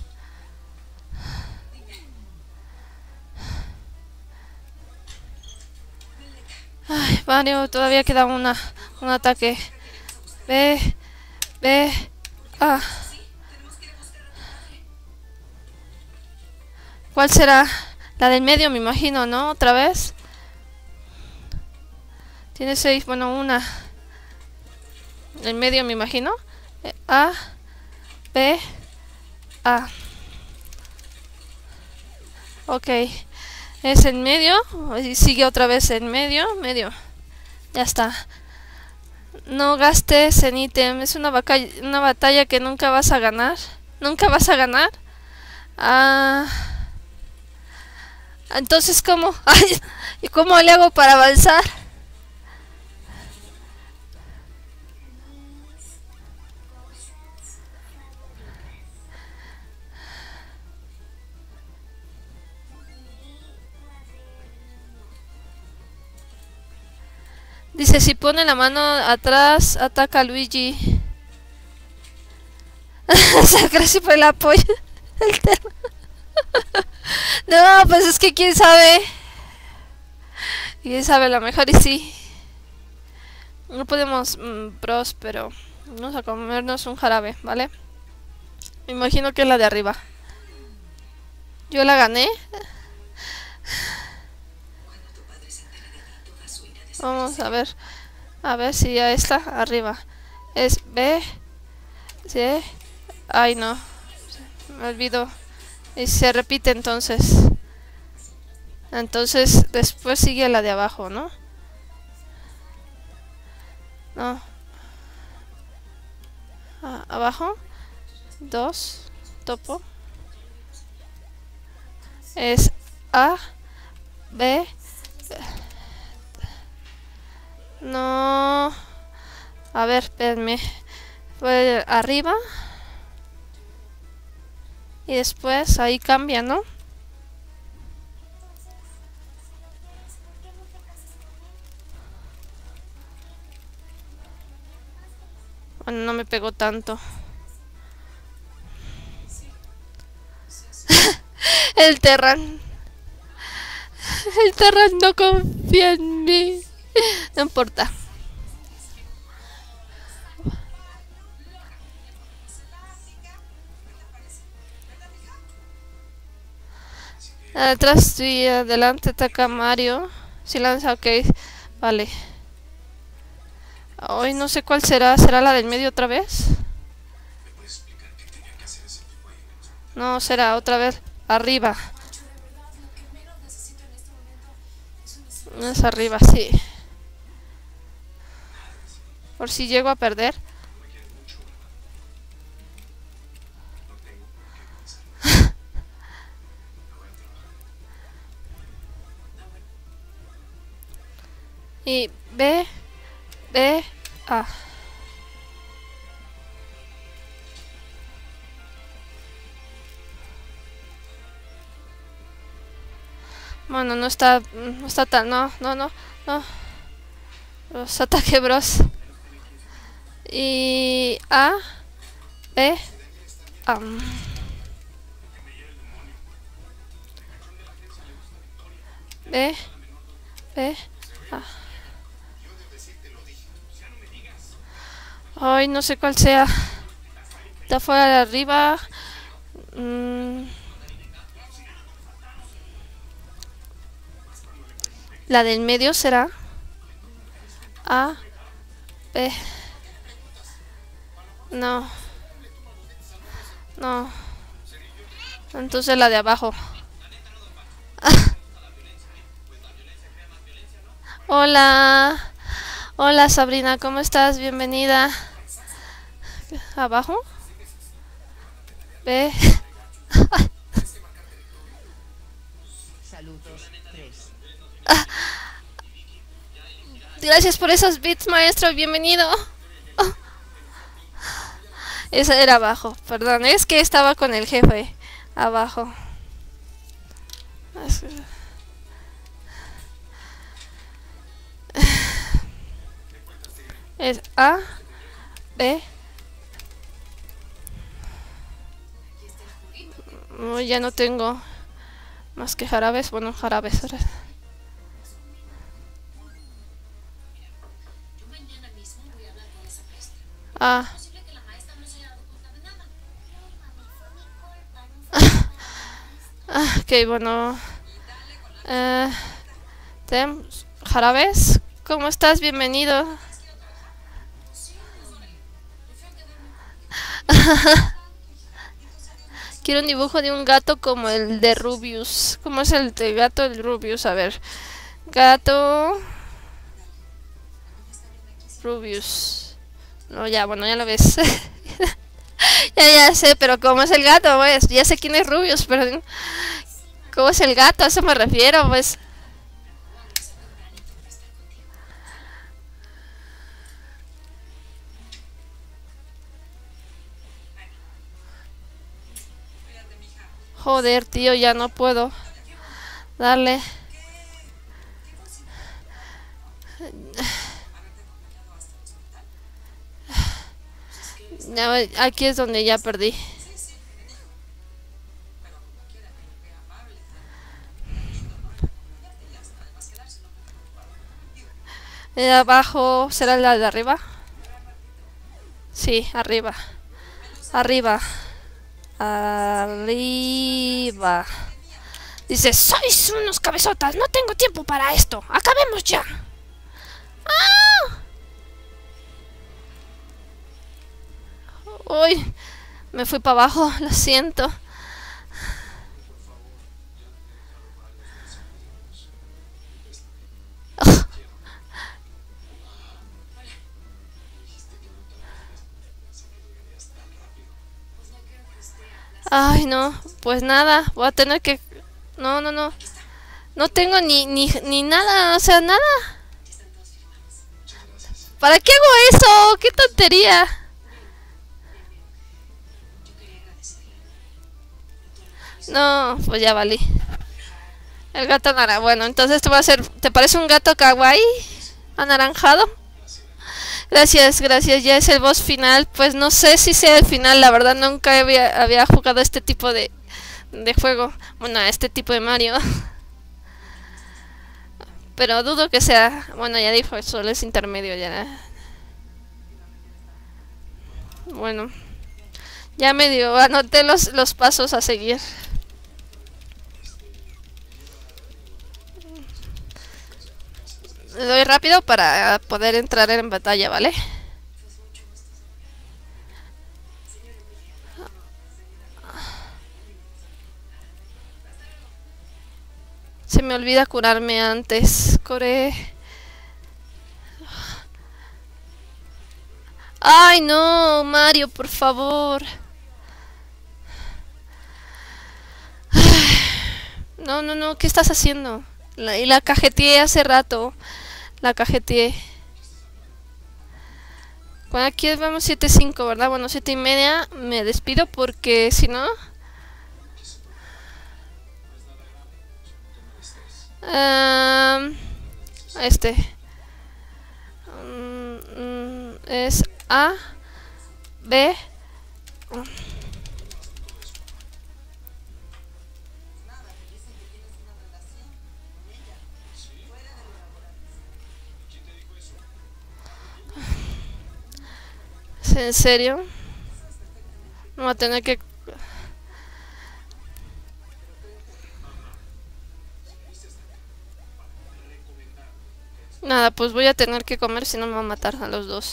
Ay, Mario, todavía queda un ataque. B. B. A. ¿Cuál será? La del medio, me imagino, ¿no? Otra vez. Tiene 6, bueno, una. El medio, me imagino. A. B. A. Ok. Es en medio. Y sigue otra vez en medio. Medio. Ya está. No gastes en ítem. Es una batalla que nunca vas a ganar. Nunca vas a ganar. Entonces, ¿cómo? ¿Y cómo le hago para avanzar? Dice, si pone la mano atrás, ataca a Luigi. Gracias por el apoyo. No, pues es que quién sabe. Quién sabe, a lo mejor y sí. No podemos bros, pero vamos a comernos un jarabe, ¿vale? Me imagino que es la de arriba. Yo la gané. Vamos a ver si ya está arriba. Es B, C. Ay, no, me olvido. Y se repite entonces. Entonces después sigue la de abajo, ¿no? No. Abajo. 2. Topo. Es A, B. No. A ver, espérenme. Voy arriba. Y después ahí cambia, ¿no? Bueno, no me pegó tanto. El Terran. El Terran no confía en mí. No importa. Atrás y adelante ataca Mario. Si lanza, ok. Vale. Hoy no sé cuál será. ¿Será la del medio otra vez? No, será otra vez. Arriba. Es arriba, sí. Por si llego a perder. Y B, A. Bueno, no está tan, no. Los ataque bros. Y A, B, A. B, Ah. Ay, no sé cuál sea. De afuera de arriba. La del medio será A, B. No. No. Entonces la de abajo. Hola. Hola Sabrina, ¿cómo estás? Bienvenida. ¿Abajo? B. Gracias por esos bits, maestro. Bienvenido. Oh. Esa era abajo. Perdón, es que estaba con el jefe. Abajo. Es A, B. No, ya no tengo más que jarabes. Bueno, jarabes. Ah. Ok, bueno. Jarabes, ¿cómo estás? Bienvenido. Quiero un dibujo de un gato como el de Rubius. ¿Cómo es el de gato del Rubius? A ver. Gato Rubius. No, ya, bueno, ya lo ves. Ya sé, pero ¿cómo es el gato? Pues ya sé quién es Rubius, pero ¿cómo es el gato? A eso me refiero, pues. Joder, tío, ya no puedo. Dale. Ya, aquí es donde ya perdí. Abajo, ¿será la de arriba? Sí, arriba. Arriba. Arriba. Dice, sois unos cabezotas, no tengo tiempo para esto. Acabemos ya. ¡Ah! Uy, me fui para abajo, lo siento. Ay, no, pues nada, voy a tener que... No, no, no. No tengo ni nada, o sea, nada. ¿Para qué hago eso? ¡Qué tontería! No, pues ya valí. El gato naranja. Bueno, entonces te va a hacer... ¿Te parece un gato kawaii? ¿Anaranjado? Gracias, gracias. Ya es el boss final. Pues no sé si sea el final. La verdad nunca había jugado este tipo de juego. Bueno, este tipo de Mario. Pero dudo que sea... Bueno, ya dijo, solo es intermedio ya. Bueno. Ya medio anoté los pasos a seguir. Le doy rápido para poder entrar en batalla, ¿vale? Se me olvida curarme antes. Coré. Ay, no, Mario, por favor. No, no, no, ¿qué estás haciendo? Y la cajeteé hace rato. La cajeteé. Bueno, aquí vamos 7:05, ¿verdad? Bueno, 7:30. Me despido porque si no... Este. Es A, B. ¿En serio? No va a tener que... Nada, pues voy a tener que comer, si no me va a matar a los dos.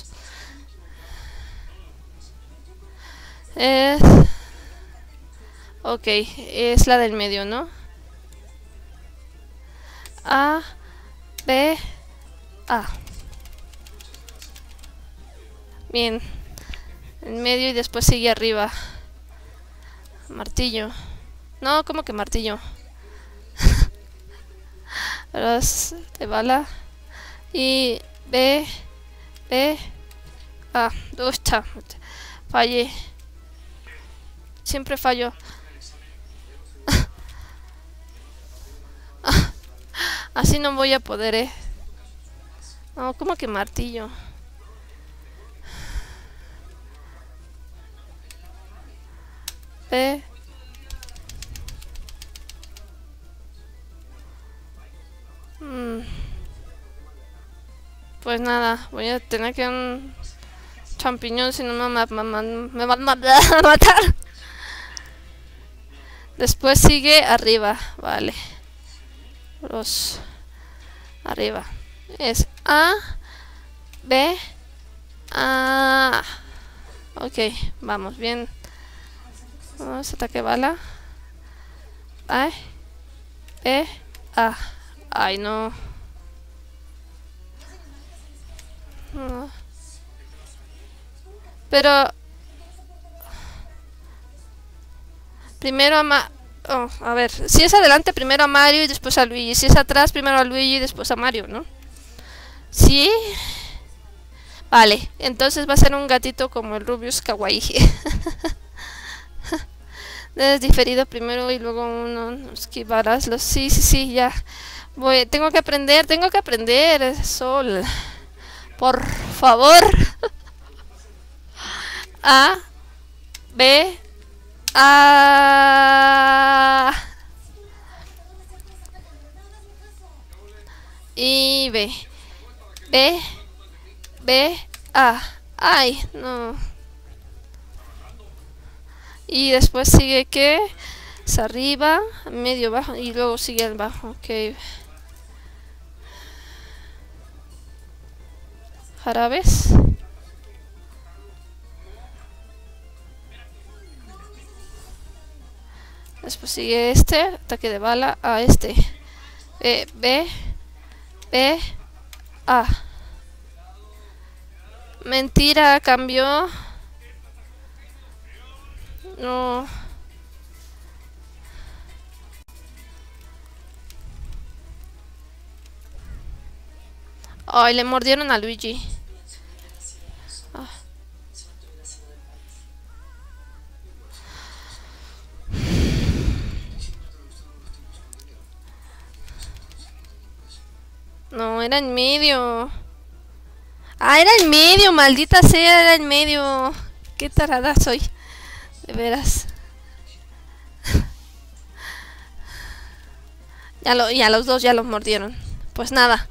Ok, es la del medio, ¿no? A, B, A. Bien. En medio y después sigue arriba. Martillo. No, ¿cómo que martillo? Ras de bala. Y B, B, A. Ucha, fallé. Siempre fallo. Así no voy a poder, No, ¿cómo que martillo? B. Pues nada, voy a tener que un champiñón, si no me van a matar. Después sigue arriba, vale. Los arriba. Es A, B, A. Ok, vamos, bien. Vamos, ataque bala. A, B, A. Ay, no. No. Pero primero a ver, si es adelante primero a Mario y después a Luigi. Si es atrás primero a Luigi y después a Mario, ¿no? ¿Sí? Vale, entonces va a ser un gatito como el Rubius Kawaii. Es diferido primero y luego uno esquivarás los... Sí, ya. Tengo que aprender, Sol. Por favor. A, B, A y B, A. Ay, no. Y después sigue que es arriba, medio, bajo y luego sigue el bajo. Ok. Jarabes. Después sigue este, ataque de bala a este. B, A. Mentira, cambió. No. Ay, le mordieron a Luigi. Ah. No, era en medio. Ah, era en medio, maldita sea, era en medio. Qué tarada soy. De veras. Y a los dos ya los mordieron. Pues nada.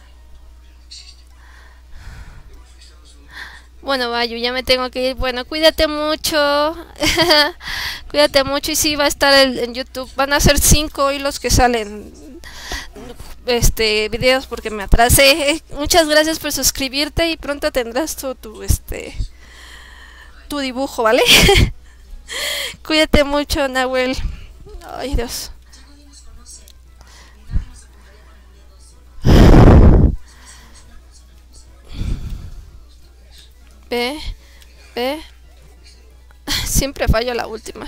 Bueno, Bayu, ya me tengo que ir. Bueno, cuídate mucho. Cuídate mucho. Y sí, va a estar en YouTube. Van a ser 5 hoy los que salen videos porque me atrasé. Muchas gracias por suscribirte y pronto tendrás tu dibujo, ¿vale? Cuídate mucho, Nahuel. Ay, Dios. B. Siempre fallo la última.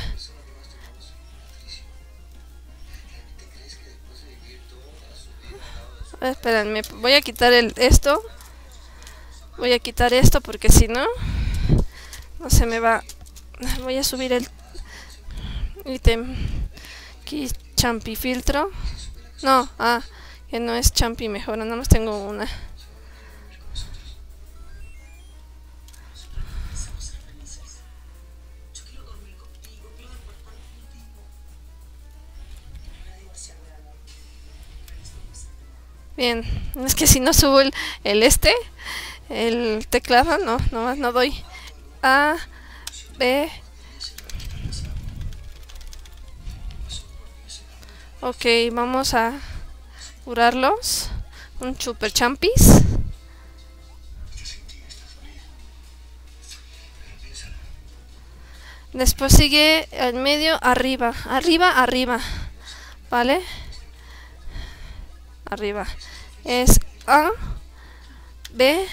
Espérenme, voy a quitar esto. Voy a quitar esto porque si no se me va. Voy a subir el ítem. Aquí, champi filtro. No, que no es champi mejor, nada más tengo una. Bien, es que si no subo el teclado, no doy. A, B. Ok, vamos a curarlos. Un super champis. Después sigue el medio, arriba, arriba, arriba. ¿Vale? Arriba. Es A, B,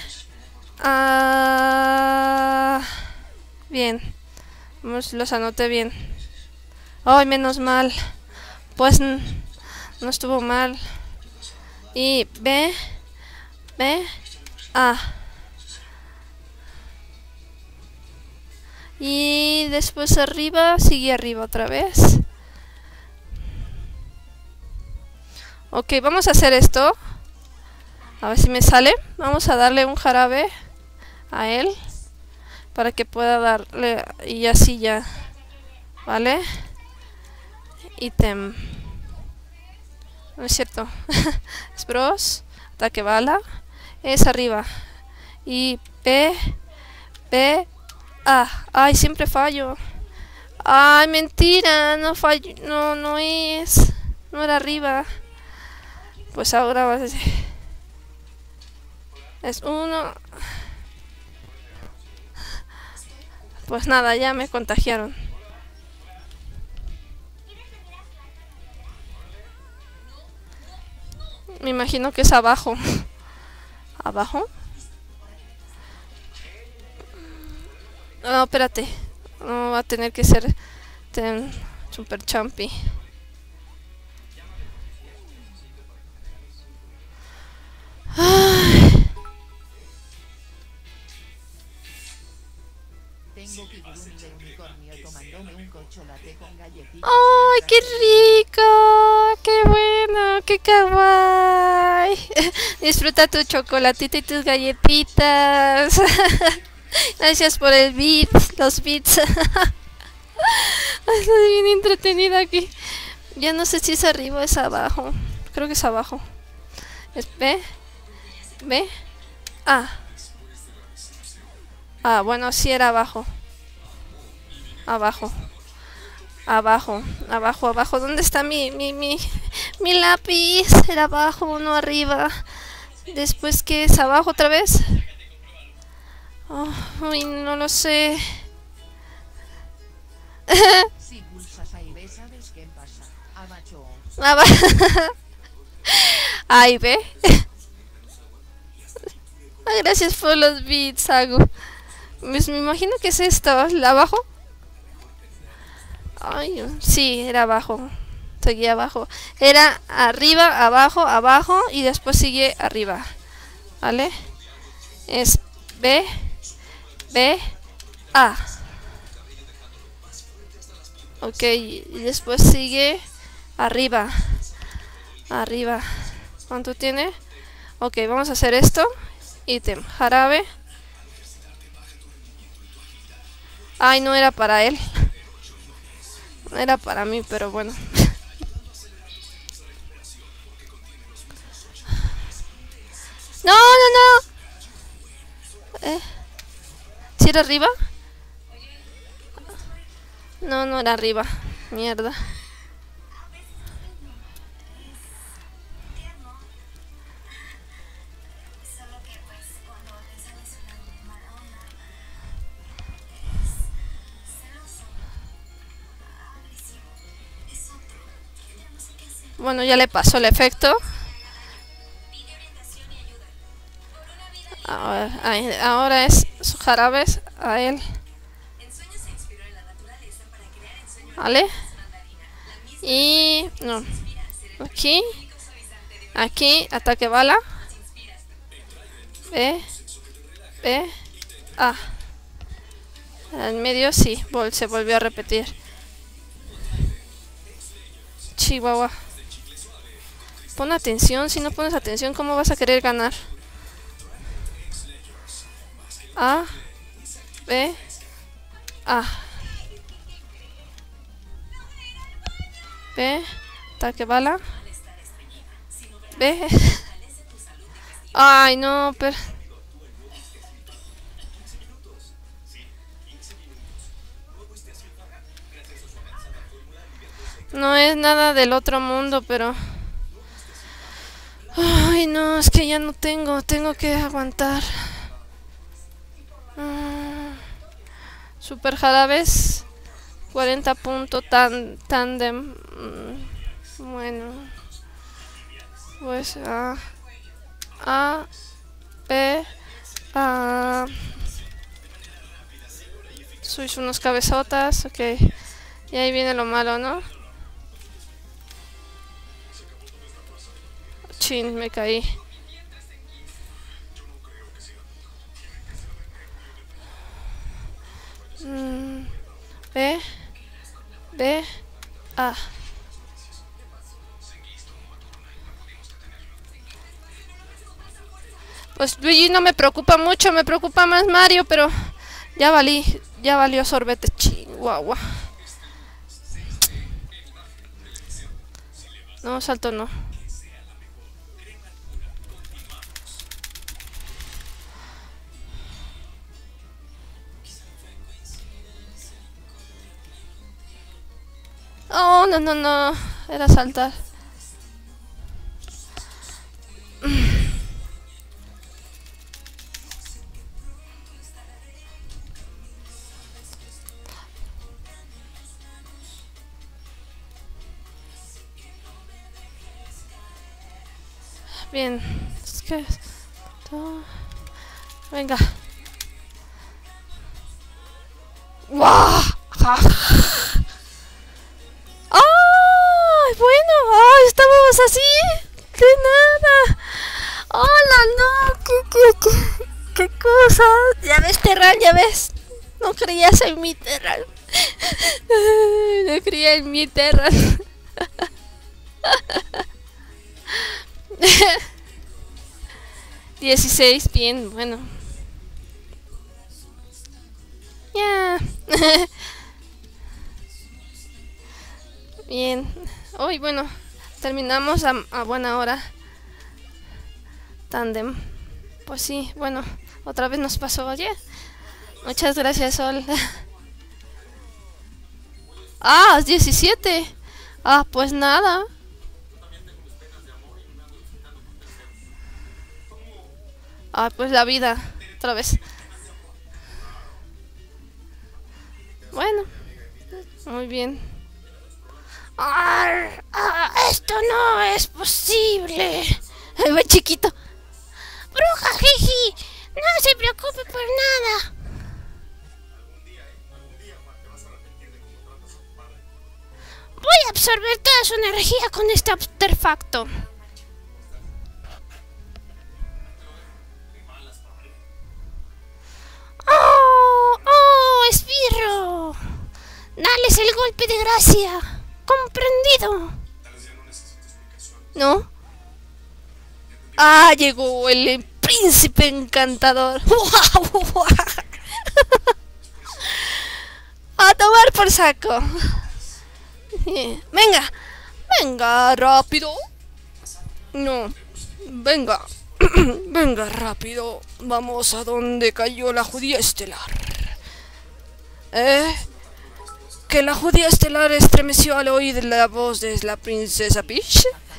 A. Bien. Los anoté bien. Ay, menos mal. Pues no estuvo mal. Y B, B, A. Y después arriba, sigue arriba otra vez. Ok, vamos a hacer esto. A ver si me sale. Vamos a darle un jarabe a él para que pueda darle, y así ya. ¿Vale? Ítem. No es cierto. Es bros. Ataque bala. Es arriba. Y B, B, A. Ay, siempre fallo. Ay, mentira. No fallo. No, no es. No era arriba. Pues ahora va a ser. Es uno. Pues nada, ya me contagiaron. Me imagino que es abajo. ¿Abajo? No, espérate. No, va a tener que ser super champi. Ay. Tengo kigurumi de unicornio tomándome un chocolate con galletitas. ¡Ay, qué rico! ¡Qué bueno! ¡Qué kawaii! Disfruta tu chocolatito y tus galletitas. Gracias por el beat, los beats. Estoy bien entretenida aquí. Ya no sé si es arriba o es abajo. Creo que es abajo. Es B, B, A. Ah, bueno, sí era abajo. Abajo. Abajo, abajo, abajo. ¿Dónde está mi lápiz? Era abajo, no arriba. Después, ¿qué es? ¿Abajo otra vez? Oh, uy, no lo sé. Si pulsas A y B, ¿sabes qué pasa? Abajo. A y B. Ay, gracias por los beats, Agu. Pues me imagino que es esto, ¿la abajo? Ay, sí, era abajo. Seguía abajo. Era arriba, abajo, abajo y después sigue arriba. ¿Vale? Es B, B, A. Ok, y después sigue arriba. Arriba. ¿Cuánto tiene? Ok, vamos a hacer esto. Ítem, jarabe. Ay, no era para él. No era para mí, pero bueno. No, no, no. ¿Sí era arriba? No, no era arriba. Mierda. Bueno, ya le pasó el efecto. Ahora es su jarabes a él. ¿Vale? Y no. Aquí. Aquí, ataque bala. B. B. A. En medio sí, se volvió a repetir. Chihuahua. Pon atención, si no pones atención, ¿cómo vas a querer ganar? A, B, A. B, ataque bala. B. Ay, no, pero... No es nada del otro mundo, pero... Ay, no, es que ya no tengo. Tengo que aguantar. Super jarabes. 40 puntos tandem. Bueno. Pues A, B, A. Sois unos cabezotas, ok. Y ahí viene lo malo, ¿no? Chin, me caí. B, B, A. Pues Luigi no me preocupa mucho, me preocupa más Mario, pero ya valió sorbete, chihuahua. No, salto no. Oh, no, no, no. Era saltar. Bien. Es que... Venga. ¡Guau! ¡Ay, bueno! ¡Ay, estábamos así! ¡De nada! ¡Hola, no! ¿Qué cosa? Ya ves, Terral, ya ves. No creías en mi Terral. No creía en mi Terral. 16, bien, bueno. Ya. Bien. Hoy, bueno, terminamos a buena hora. Tandem. Pues sí, bueno, otra vez nos pasó ayer. Muchas gracias, Sol. Ah, 17. Ah, pues nada. Ah, pues la vida. Otra vez. Bueno. Muy bien. Esto no es posible. Ahí va chiquito. Bruja, Jiji. No se preocupe por nada. Voy a absorber toda su energía con este artefacto. ¡Oh, esbirro! Dales el golpe de gracia. Comprendido. ¿No? Ah, llegó el príncipe encantador. A tomar por saco. Venga. Venga, rápido. No. Venga. Venga, rápido. Vamos a donde cayó la judía estelar. Que la judía estelar estremeció al oír la voz de la princesa Peach.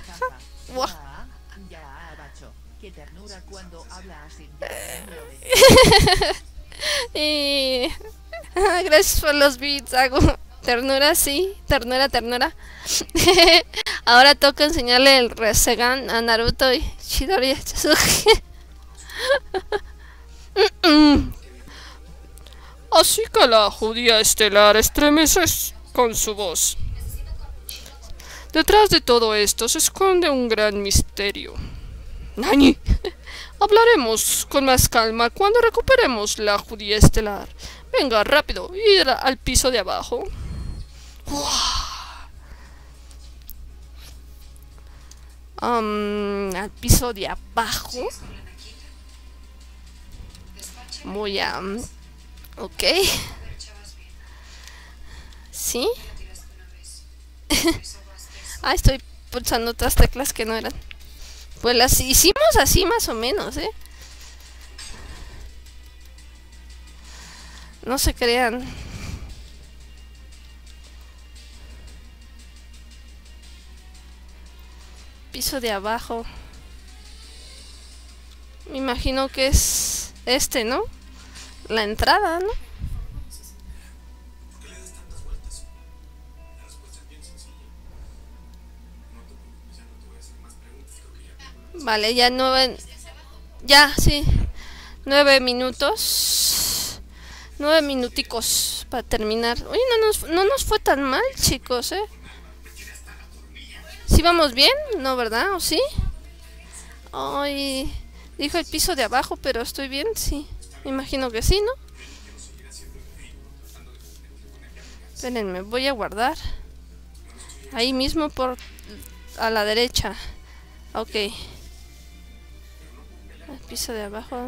Qué ternura cuando habla así. Gracias por los beats, hago ternura, sí, ternura. Ahora toca enseñarle el Rasengan a Naruto y Chidori y Sasuke. Así que la judía estelar estremece con su voz. Detrás de todo esto se esconde un gran misterio. ¡Nani! Hablaremos con más calma cuando recuperemos la judía estelar. Venga, rápido, ir al piso de abajo. Al piso de abajo. Voy a... ok. ¿Sí? Estoy pulsando otras teclas que no eran. Pues las hicimos así más o menos, No se crean. piso de abajo. Me imagino que es este, ¿no? La entrada, ¿no? Vale, ya 9... Ya, sí. 9 minutos. 9 minuticos para terminar. Oye, no nos fue tan mal, chicos, ¿eh? ¿Sí vamos bien? ¿No, verdad? ¿O sí? Ay, dijo el piso de abajo, pero estoy bien, sí. Me imagino que sí, ¿no? Espérenme, voy a guardar. Ahí mismo a la derecha. Ok. El piso de abajo.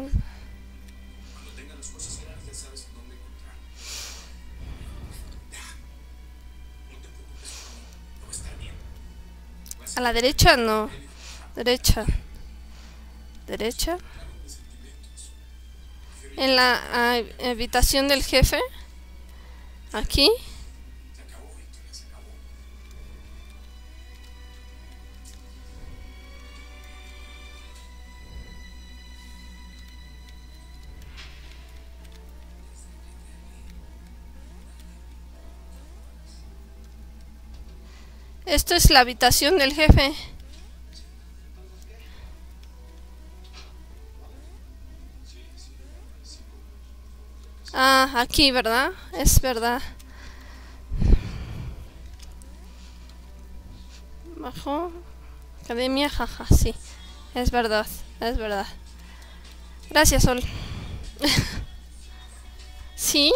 A la derecha no. Derecha. Derecha. En la habitación del jefe. Aquí. Esto es la habitación del jefe. Ah, aquí, ¿verdad? Es verdad. Bajo. Academia, jaja, sí. Es verdad, es verdad. Gracias, Sol. Sí.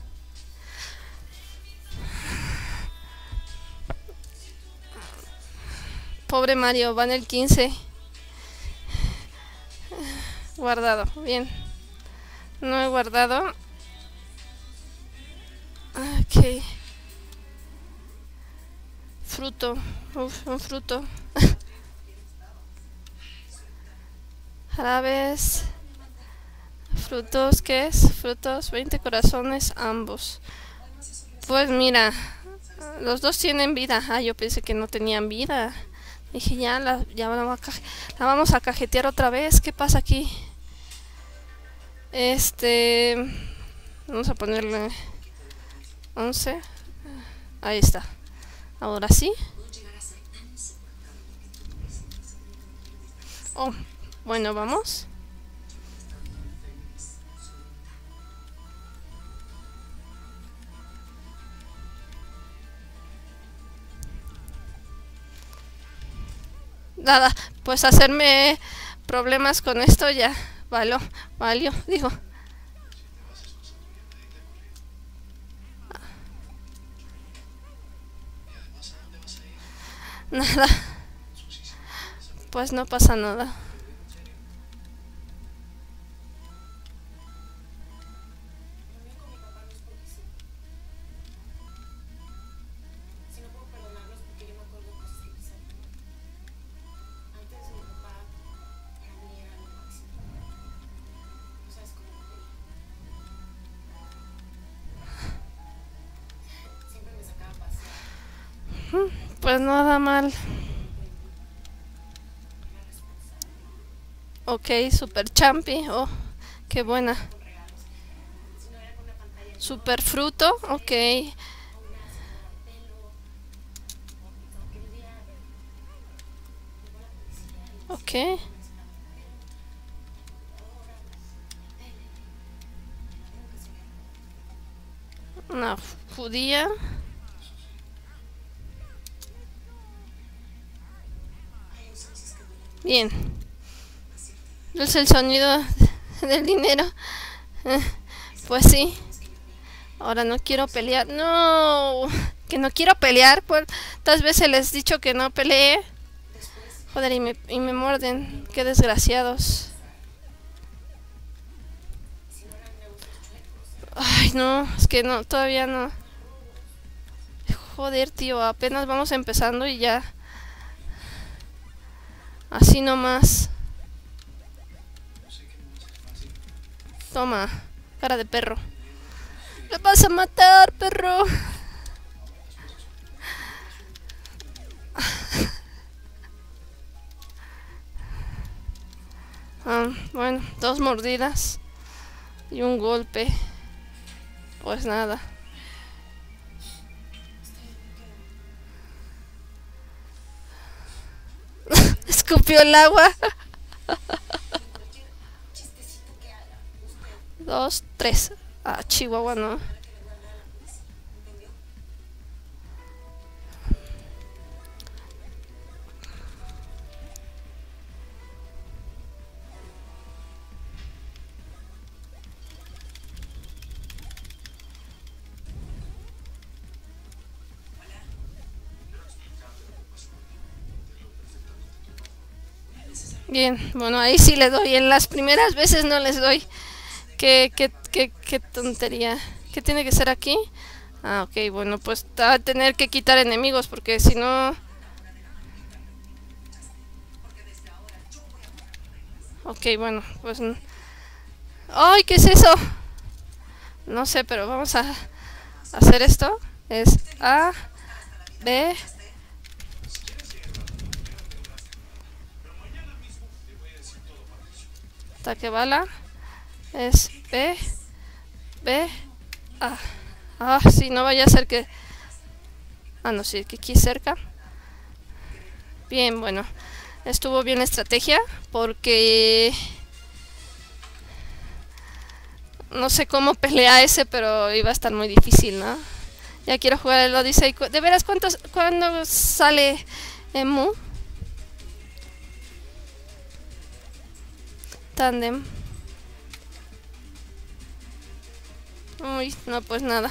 Pobre Mario, va en el 15. Guardado, bien. No he guardado. Ok. Fruto. Uf, un fruto. Jarabes. Frutos, ¿qué es? Frutos, 20 corazones ambos. Pues mira, los dos tienen vida. Ah, yo pensé que no tenían vida. Dije, ya la vamos a cajetear otra vez. ¿Qué pasa aquí? Vamos a ponerle 11. Ahí está. Ahora sí. Oh, bueno, vamos. Nada, pues hacerme problemas con esto ya valió, digo. Nada, pues no pasa nada. Pues nada mal. Ok, super champi. Oh, qué buena. Super fruto, ok. Ok. Una judía. Bien. Es el sonido del dinero. Pues sí. Ahora no quiero pelear. No. Que no quiero pelear. ¿Cuántas veces les he dicho que no pelee? Joder, y me muerden. Qué desgraciados. Ay, no. Es que no. Todavía no. Joder, tío. Apenas vamos empezando y ya. Así nomás. Toma, cara de perro. ¡Me vas a matar, perro! Bueno, 2 mordidas y un golpe. Pues nada. Escupió el agua. 2, 3. Ah, Chihuahua, no. Bien, bueno, ahí sí le doy. En las primeras veces no les doy. Qué tontería. ¿Qué tiene que ser aquí? Ah, ok, bueno, pues va a tener que quitar enemigos porque si no... Ok, bueno, pues... ¡Ay, qué es eso! No sé, pero vamos a hacer esto. Es A, B... Ataque bala. Es B, B, A. Ah, sí, no vaya a ser que... Ah, no, sí, que aquí cerca. Bien, bueno. Estuvo bien la estrategia porque... No sé cómo pelea ese, pero iba a estar muy difícil, ¿no? Ya quiero jugar el Odyssey. ¿De veras cuándo sale Emu? Tandem. Uy, no, pues nada.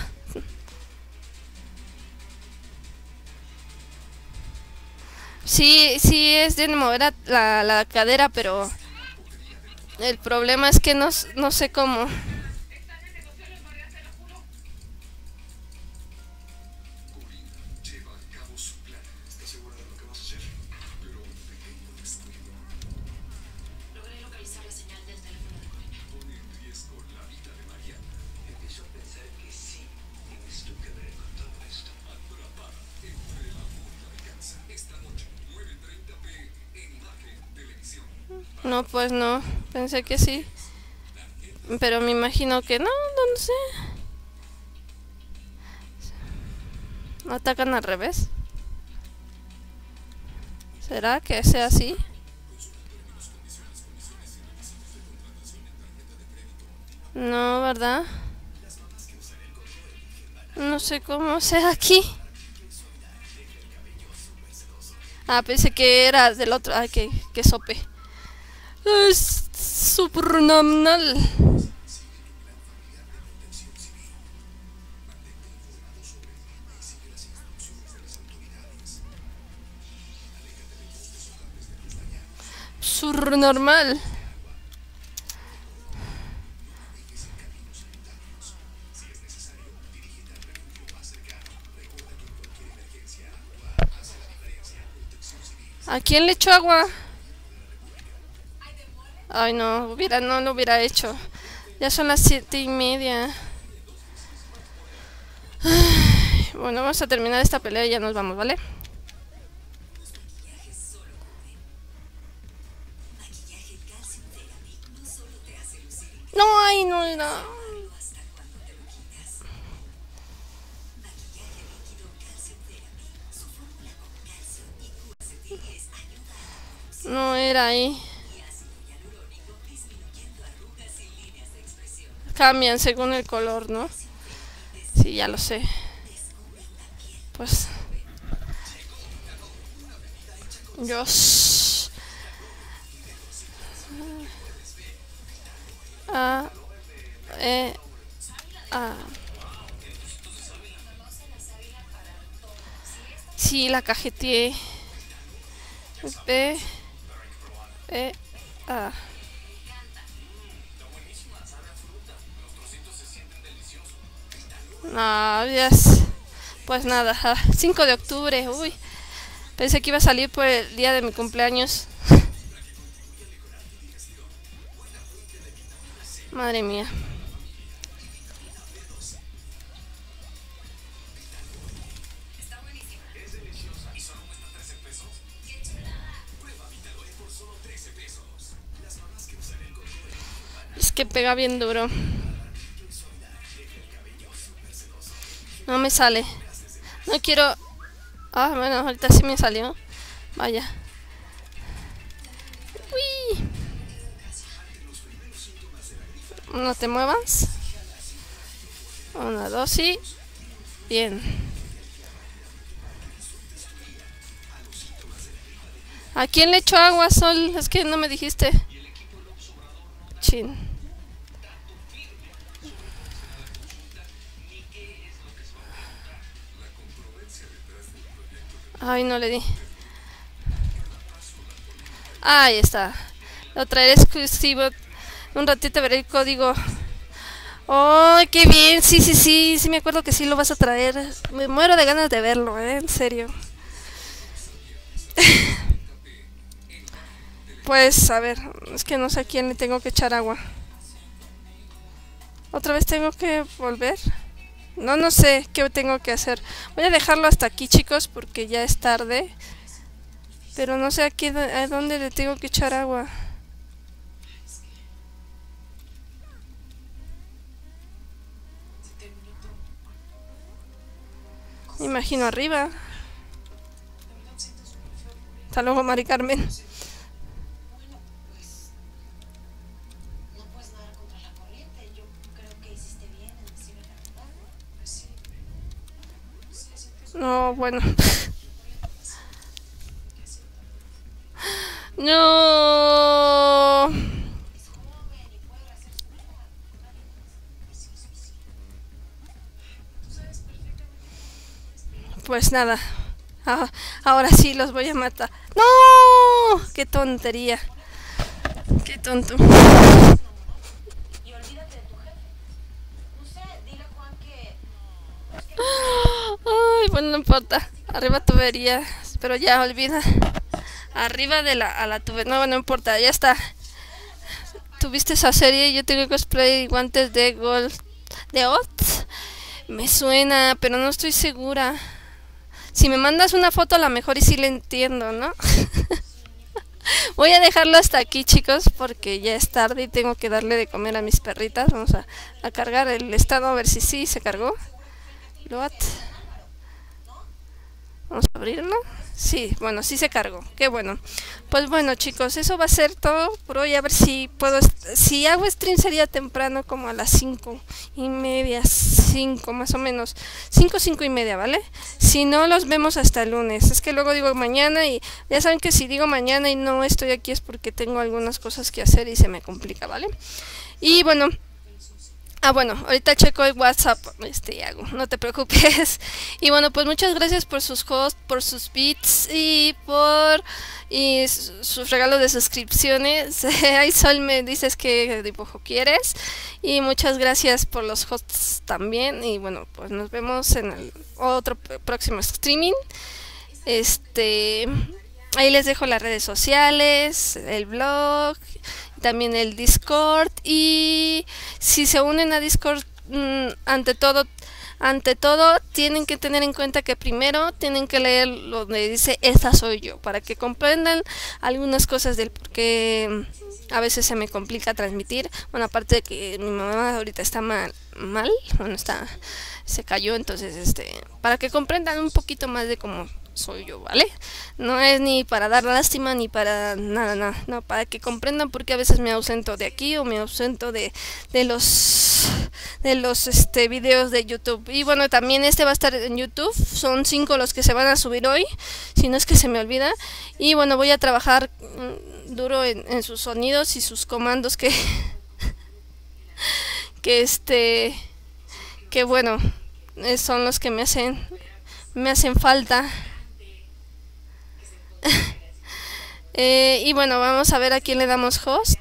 Sí, sí es de mover la cadera, pero el problema es que no sé cómo. No, pues no, pensé que sí. Pero me imagino que no sé. ¿Atacan al revés? ¿Será que sea así? No, ¿verdad? No sé cómo sea aquí. Ah, pensé que era del otro. Ay, que sope. Es supernatural. Surnormal. ¿A quién le echó agua? Ay, no lo hubiera hecho. Ya son las 7:30. Ay, bueno, vamos a terminar esta pelea y ya nos vamos, ¿vale? No, ay, no. No era ahí. Cambian según el color, ¿no? Sí, ya lo sé. Pues... Dios. A. E. A. Sí, la cajeteé. B. E. A. No, pues nada, 5 de octubre, uy. Pensé que iba a salir por el día de mi cumpleaños. Madre mía. que pega bien duro. No me sale. No quiero... Ah, bueno, ahorita sí me salió. Vaya. Uy. No te muevas. 1, 2, sí. Bien. ¿A quién le echo agua, Sol? Es que no me dijiste. Chin. Ay, no le di. Ahí está. Lo traeré exclusivo. Un ratito veré el código. ¡Oh, qué bien! Sí, sí, sí. Sí me acuerdo que sí lo vas a traer. Me muero de ganas de verlo, en serio. Pues, a ver. Es que no sé a quién le tengo que echar agua. ¿Otra vez tengo que volver? No sé qué tengo que hacer. Voy a dejarlo hasta aquí, chicos, porque ya es tarde. Pero no sé aquí a dónde le tengo que echar agua. Me imagino arriba. Hasta luego, Mari Carmen. No, bueno. No. Pues nada. Ahora sí los voy a matar. ¡No! ¡Qué tontería! ¡Qué tonto! Ay, bueno, no importa. Arriba tubería. Pero ya, olvida. Arriba de la tubería. No, no importa, ya está. Tuviste esa serie. Yo tengo cosplay y guantes de Gold. ¿De Oz? Me suena, pero no estoy segura. Si me mandas una foto, a lo mejor y sí le entiendo, ¿no? Voy a dejarlo hasta aquí, chicos, porque ya es tarde y tengo que darle de comer a mis perritas. Vamos a cargar el estado a ver si sí se cargó. Load. Vamos a abrirlo. Sí, bueno, sí se cargó. Qué bueno. Pues bueno, chicos, eso va a ser todo por hoy. A ver si puedo... Si hago stream sería temprano, como a las 5:30, 5 más o menos. 5:30, ¿vale? Si no, los vemos hasta el lunes. Es que luego digo mañana y ya saben que si digo mañana y no estoy aquí es porque tengo algunas cosas que hacer y se me complica, ¿vale? Y bueno... bueno, ahorita checo el WhatsApp, hago, no te preocupes. Y bueno, pues muchas gracias por sus hosts, por sus bits y por sus regalos de suscripciones. Ay, Sol, me dices qué dibujo quieres. Y muchas gracias por los hosts también. Y bueno, pues nos vemos en el otro próximo streaming. Ahí les dejo las redes sociales, el blog, también el Discord. Y si se unen a Discord, ante todo tienen que tener en cuenta que primero tienen que leer lo que dice esta soy yo, para que comprendan algunas cosas del por qué a veces se me complica transmitir. Bueno, aparte de que mi mamá ahorita está mal, bueno, se cayó, entonces para que comprendan un poquito más de cómo soy yo, ¿vale? No es ni para dar lástima ni para nada, no, para que comprendan por qué a veces me ausento de aquí o me ausento de los videos de YouTube. Y bueno, también va a estar en YouTube. Son 5 los que se van a subir hoy, si no es que se me olvida. Y bueno, voy a trabajar duro en sus sonidos y sus comandos que bueno, son los que me hacen falta. Y bueno, vamos a ver a quién le damos host.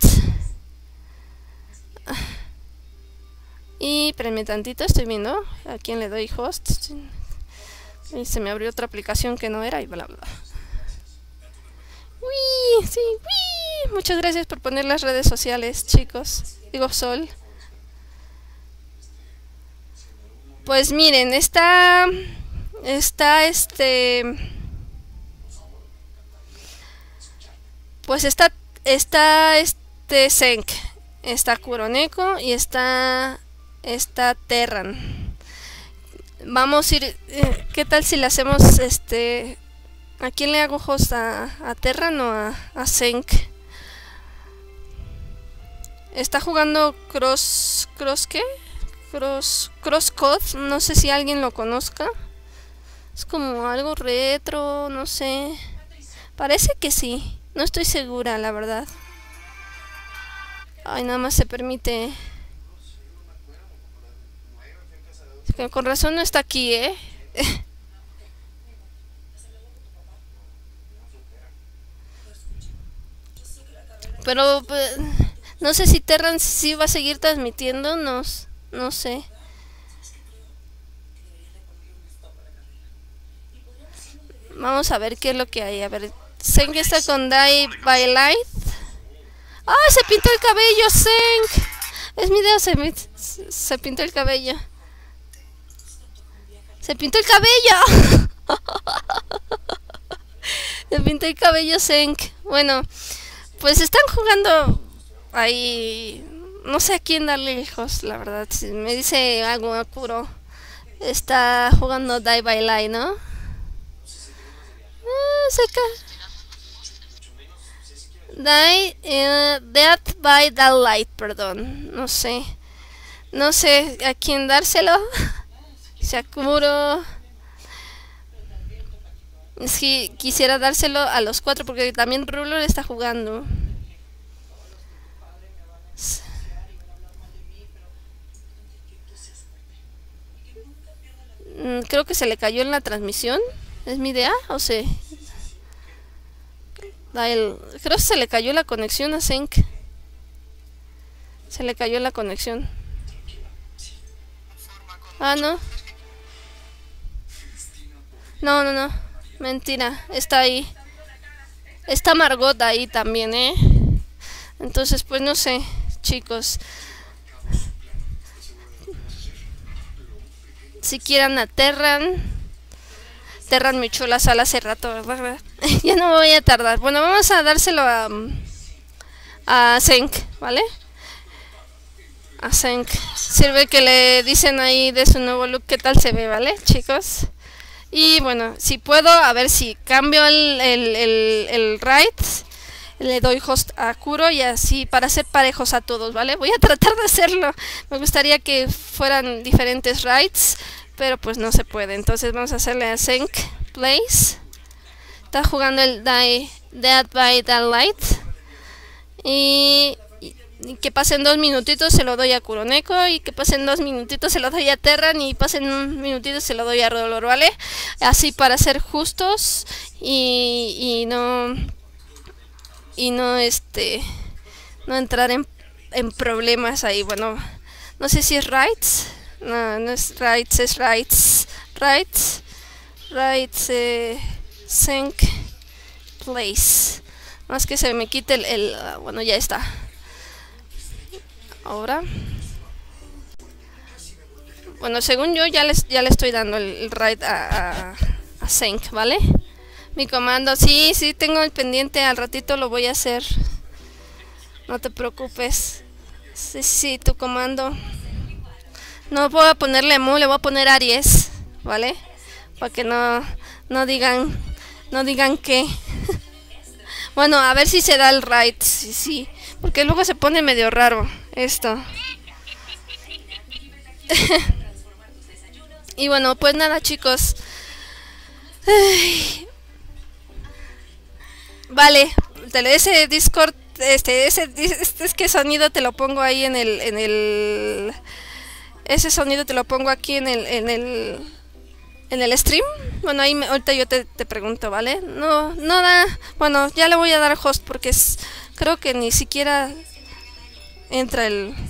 Y espérenme tantito, estoy viendo a quién le doy host. Y se me abrió otra aplicación que no era y bla bla. Uy, sí, uy. Muchas gracias por poner las redes sociales, chicos. Digo, Sol. Pues miren, pues está Senk está Kuroneko y está Terran. Vamos a ir, ¿qué tal si le hacemos ¿a quién le hago host? ¿A Terran o a Senk? Está jugando Cross ¿qué? Crosscode, no sé si alguien lo conozca. Es como algo retro, no sé. Parece que sí, no estoy segura, la verdad. Ay, nada más se permite. Con razón no está aquí, Pero pues, no sé si Terran sí va a seguir transmitiendo, no sé. Vamos a ver qué es lo que hay. A ver, Senk está con Die by Light. ¡Ah! Se pintó el cabello, Senk. Es mi dedo, se pintó el cabello. Se pintó el cabello. Se pintó el cabello, Senk. Bueno, pues están jugando ahí. No sé a quién darle hijos, la verdad. Si me dice algo a Kuro. Está jugando Die by Light, ¿no? Death by the Light, perdón. No sé a quién dárselo. Sakuro. Es que quisiera dárselo a los 4 porque también Ruler está jugando. Creo que se le cayó en la transmisión. ¿Es mi idea? O sea, creo que se le cayó la conexión a Senk. Se le cayó la conexión. Ah, no. No. Mentira. Está ahí. Está Margot ahí también, Entonces, pues no sé, chicos. Si quieran a Terran me echó la sala hace rato, ¿verdad? Ya no me voy a tardar. Bueno, vamos a dárselo a Senk, ¿vale? A Senk. Sirve que le dicen ahí de su nuevo look qué tal se ve, ¿vale, chicos? Y bueno, si puedo, a ver si cambio el raid. Le doy host a Kuro y así para hacer parejos a todos, ¿vale? Voy a tratar de hacerlo. Me gustaría que fueran diferentes raids, pero pues no se puede. Entonces vamos a hacerle a Senk Place. Está jugando el Dead by the Light. Y que pasen 2 minutitos se lo doy a Kuroneko. Y que pasen 2 minutitos se lo doy a Terran. Y pasen 1 minutito se lo doy a Rodolor, ¿vale? Así para ser justos y no entrar en problemas ahí. Bueno, no sé si es rights. No es rights, es rights. Rights, Senk Place. Más que se me quite bueno, ya está. Ahora. Bueno, según yo ya le estoy dando el right a Senk, ¿vale? Mi comando, sí, tengo el pendiente, al ratito lo voy a hacer. No te preocupes. Sí, tu comando. No voy a ponerle Mu, le voy a poner Aries, ¿vale? Para que no digan que. Bueno, a ver si se da el right, sí. Porque luego se pone medio raro esto. Y bueno, pues nada, chicos. Vale, ese Discord, es que sonido te lo pongo ahí en el ese sonido te lo pongo aquí en el stream. Bueno, ahí ahorita yo te pregunto, ¿vale? No da, bueno, ya le voy a dar host porque creo que ni siquiera entra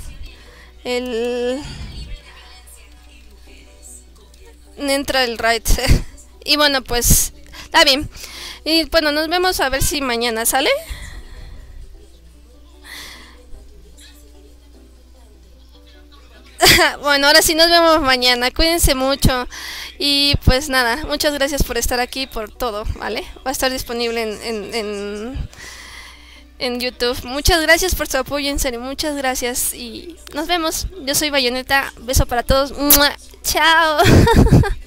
entra el raid. Y bueno, pues está bien. Y bueno, nos vemos a ver si mañana sale. Bueno, ahora sí nos vemos mañana. Cuídense mucho. Y pues nada, muchas gracias por estar aquí, por todo, ¿vale? Va a estar disponible en YouTube. Muchas gracias por su apoyo, en serio, muchas gracias. Y nos vemos. Yo soy Bayonetta. Beso para todos. ¡Mua! Chao.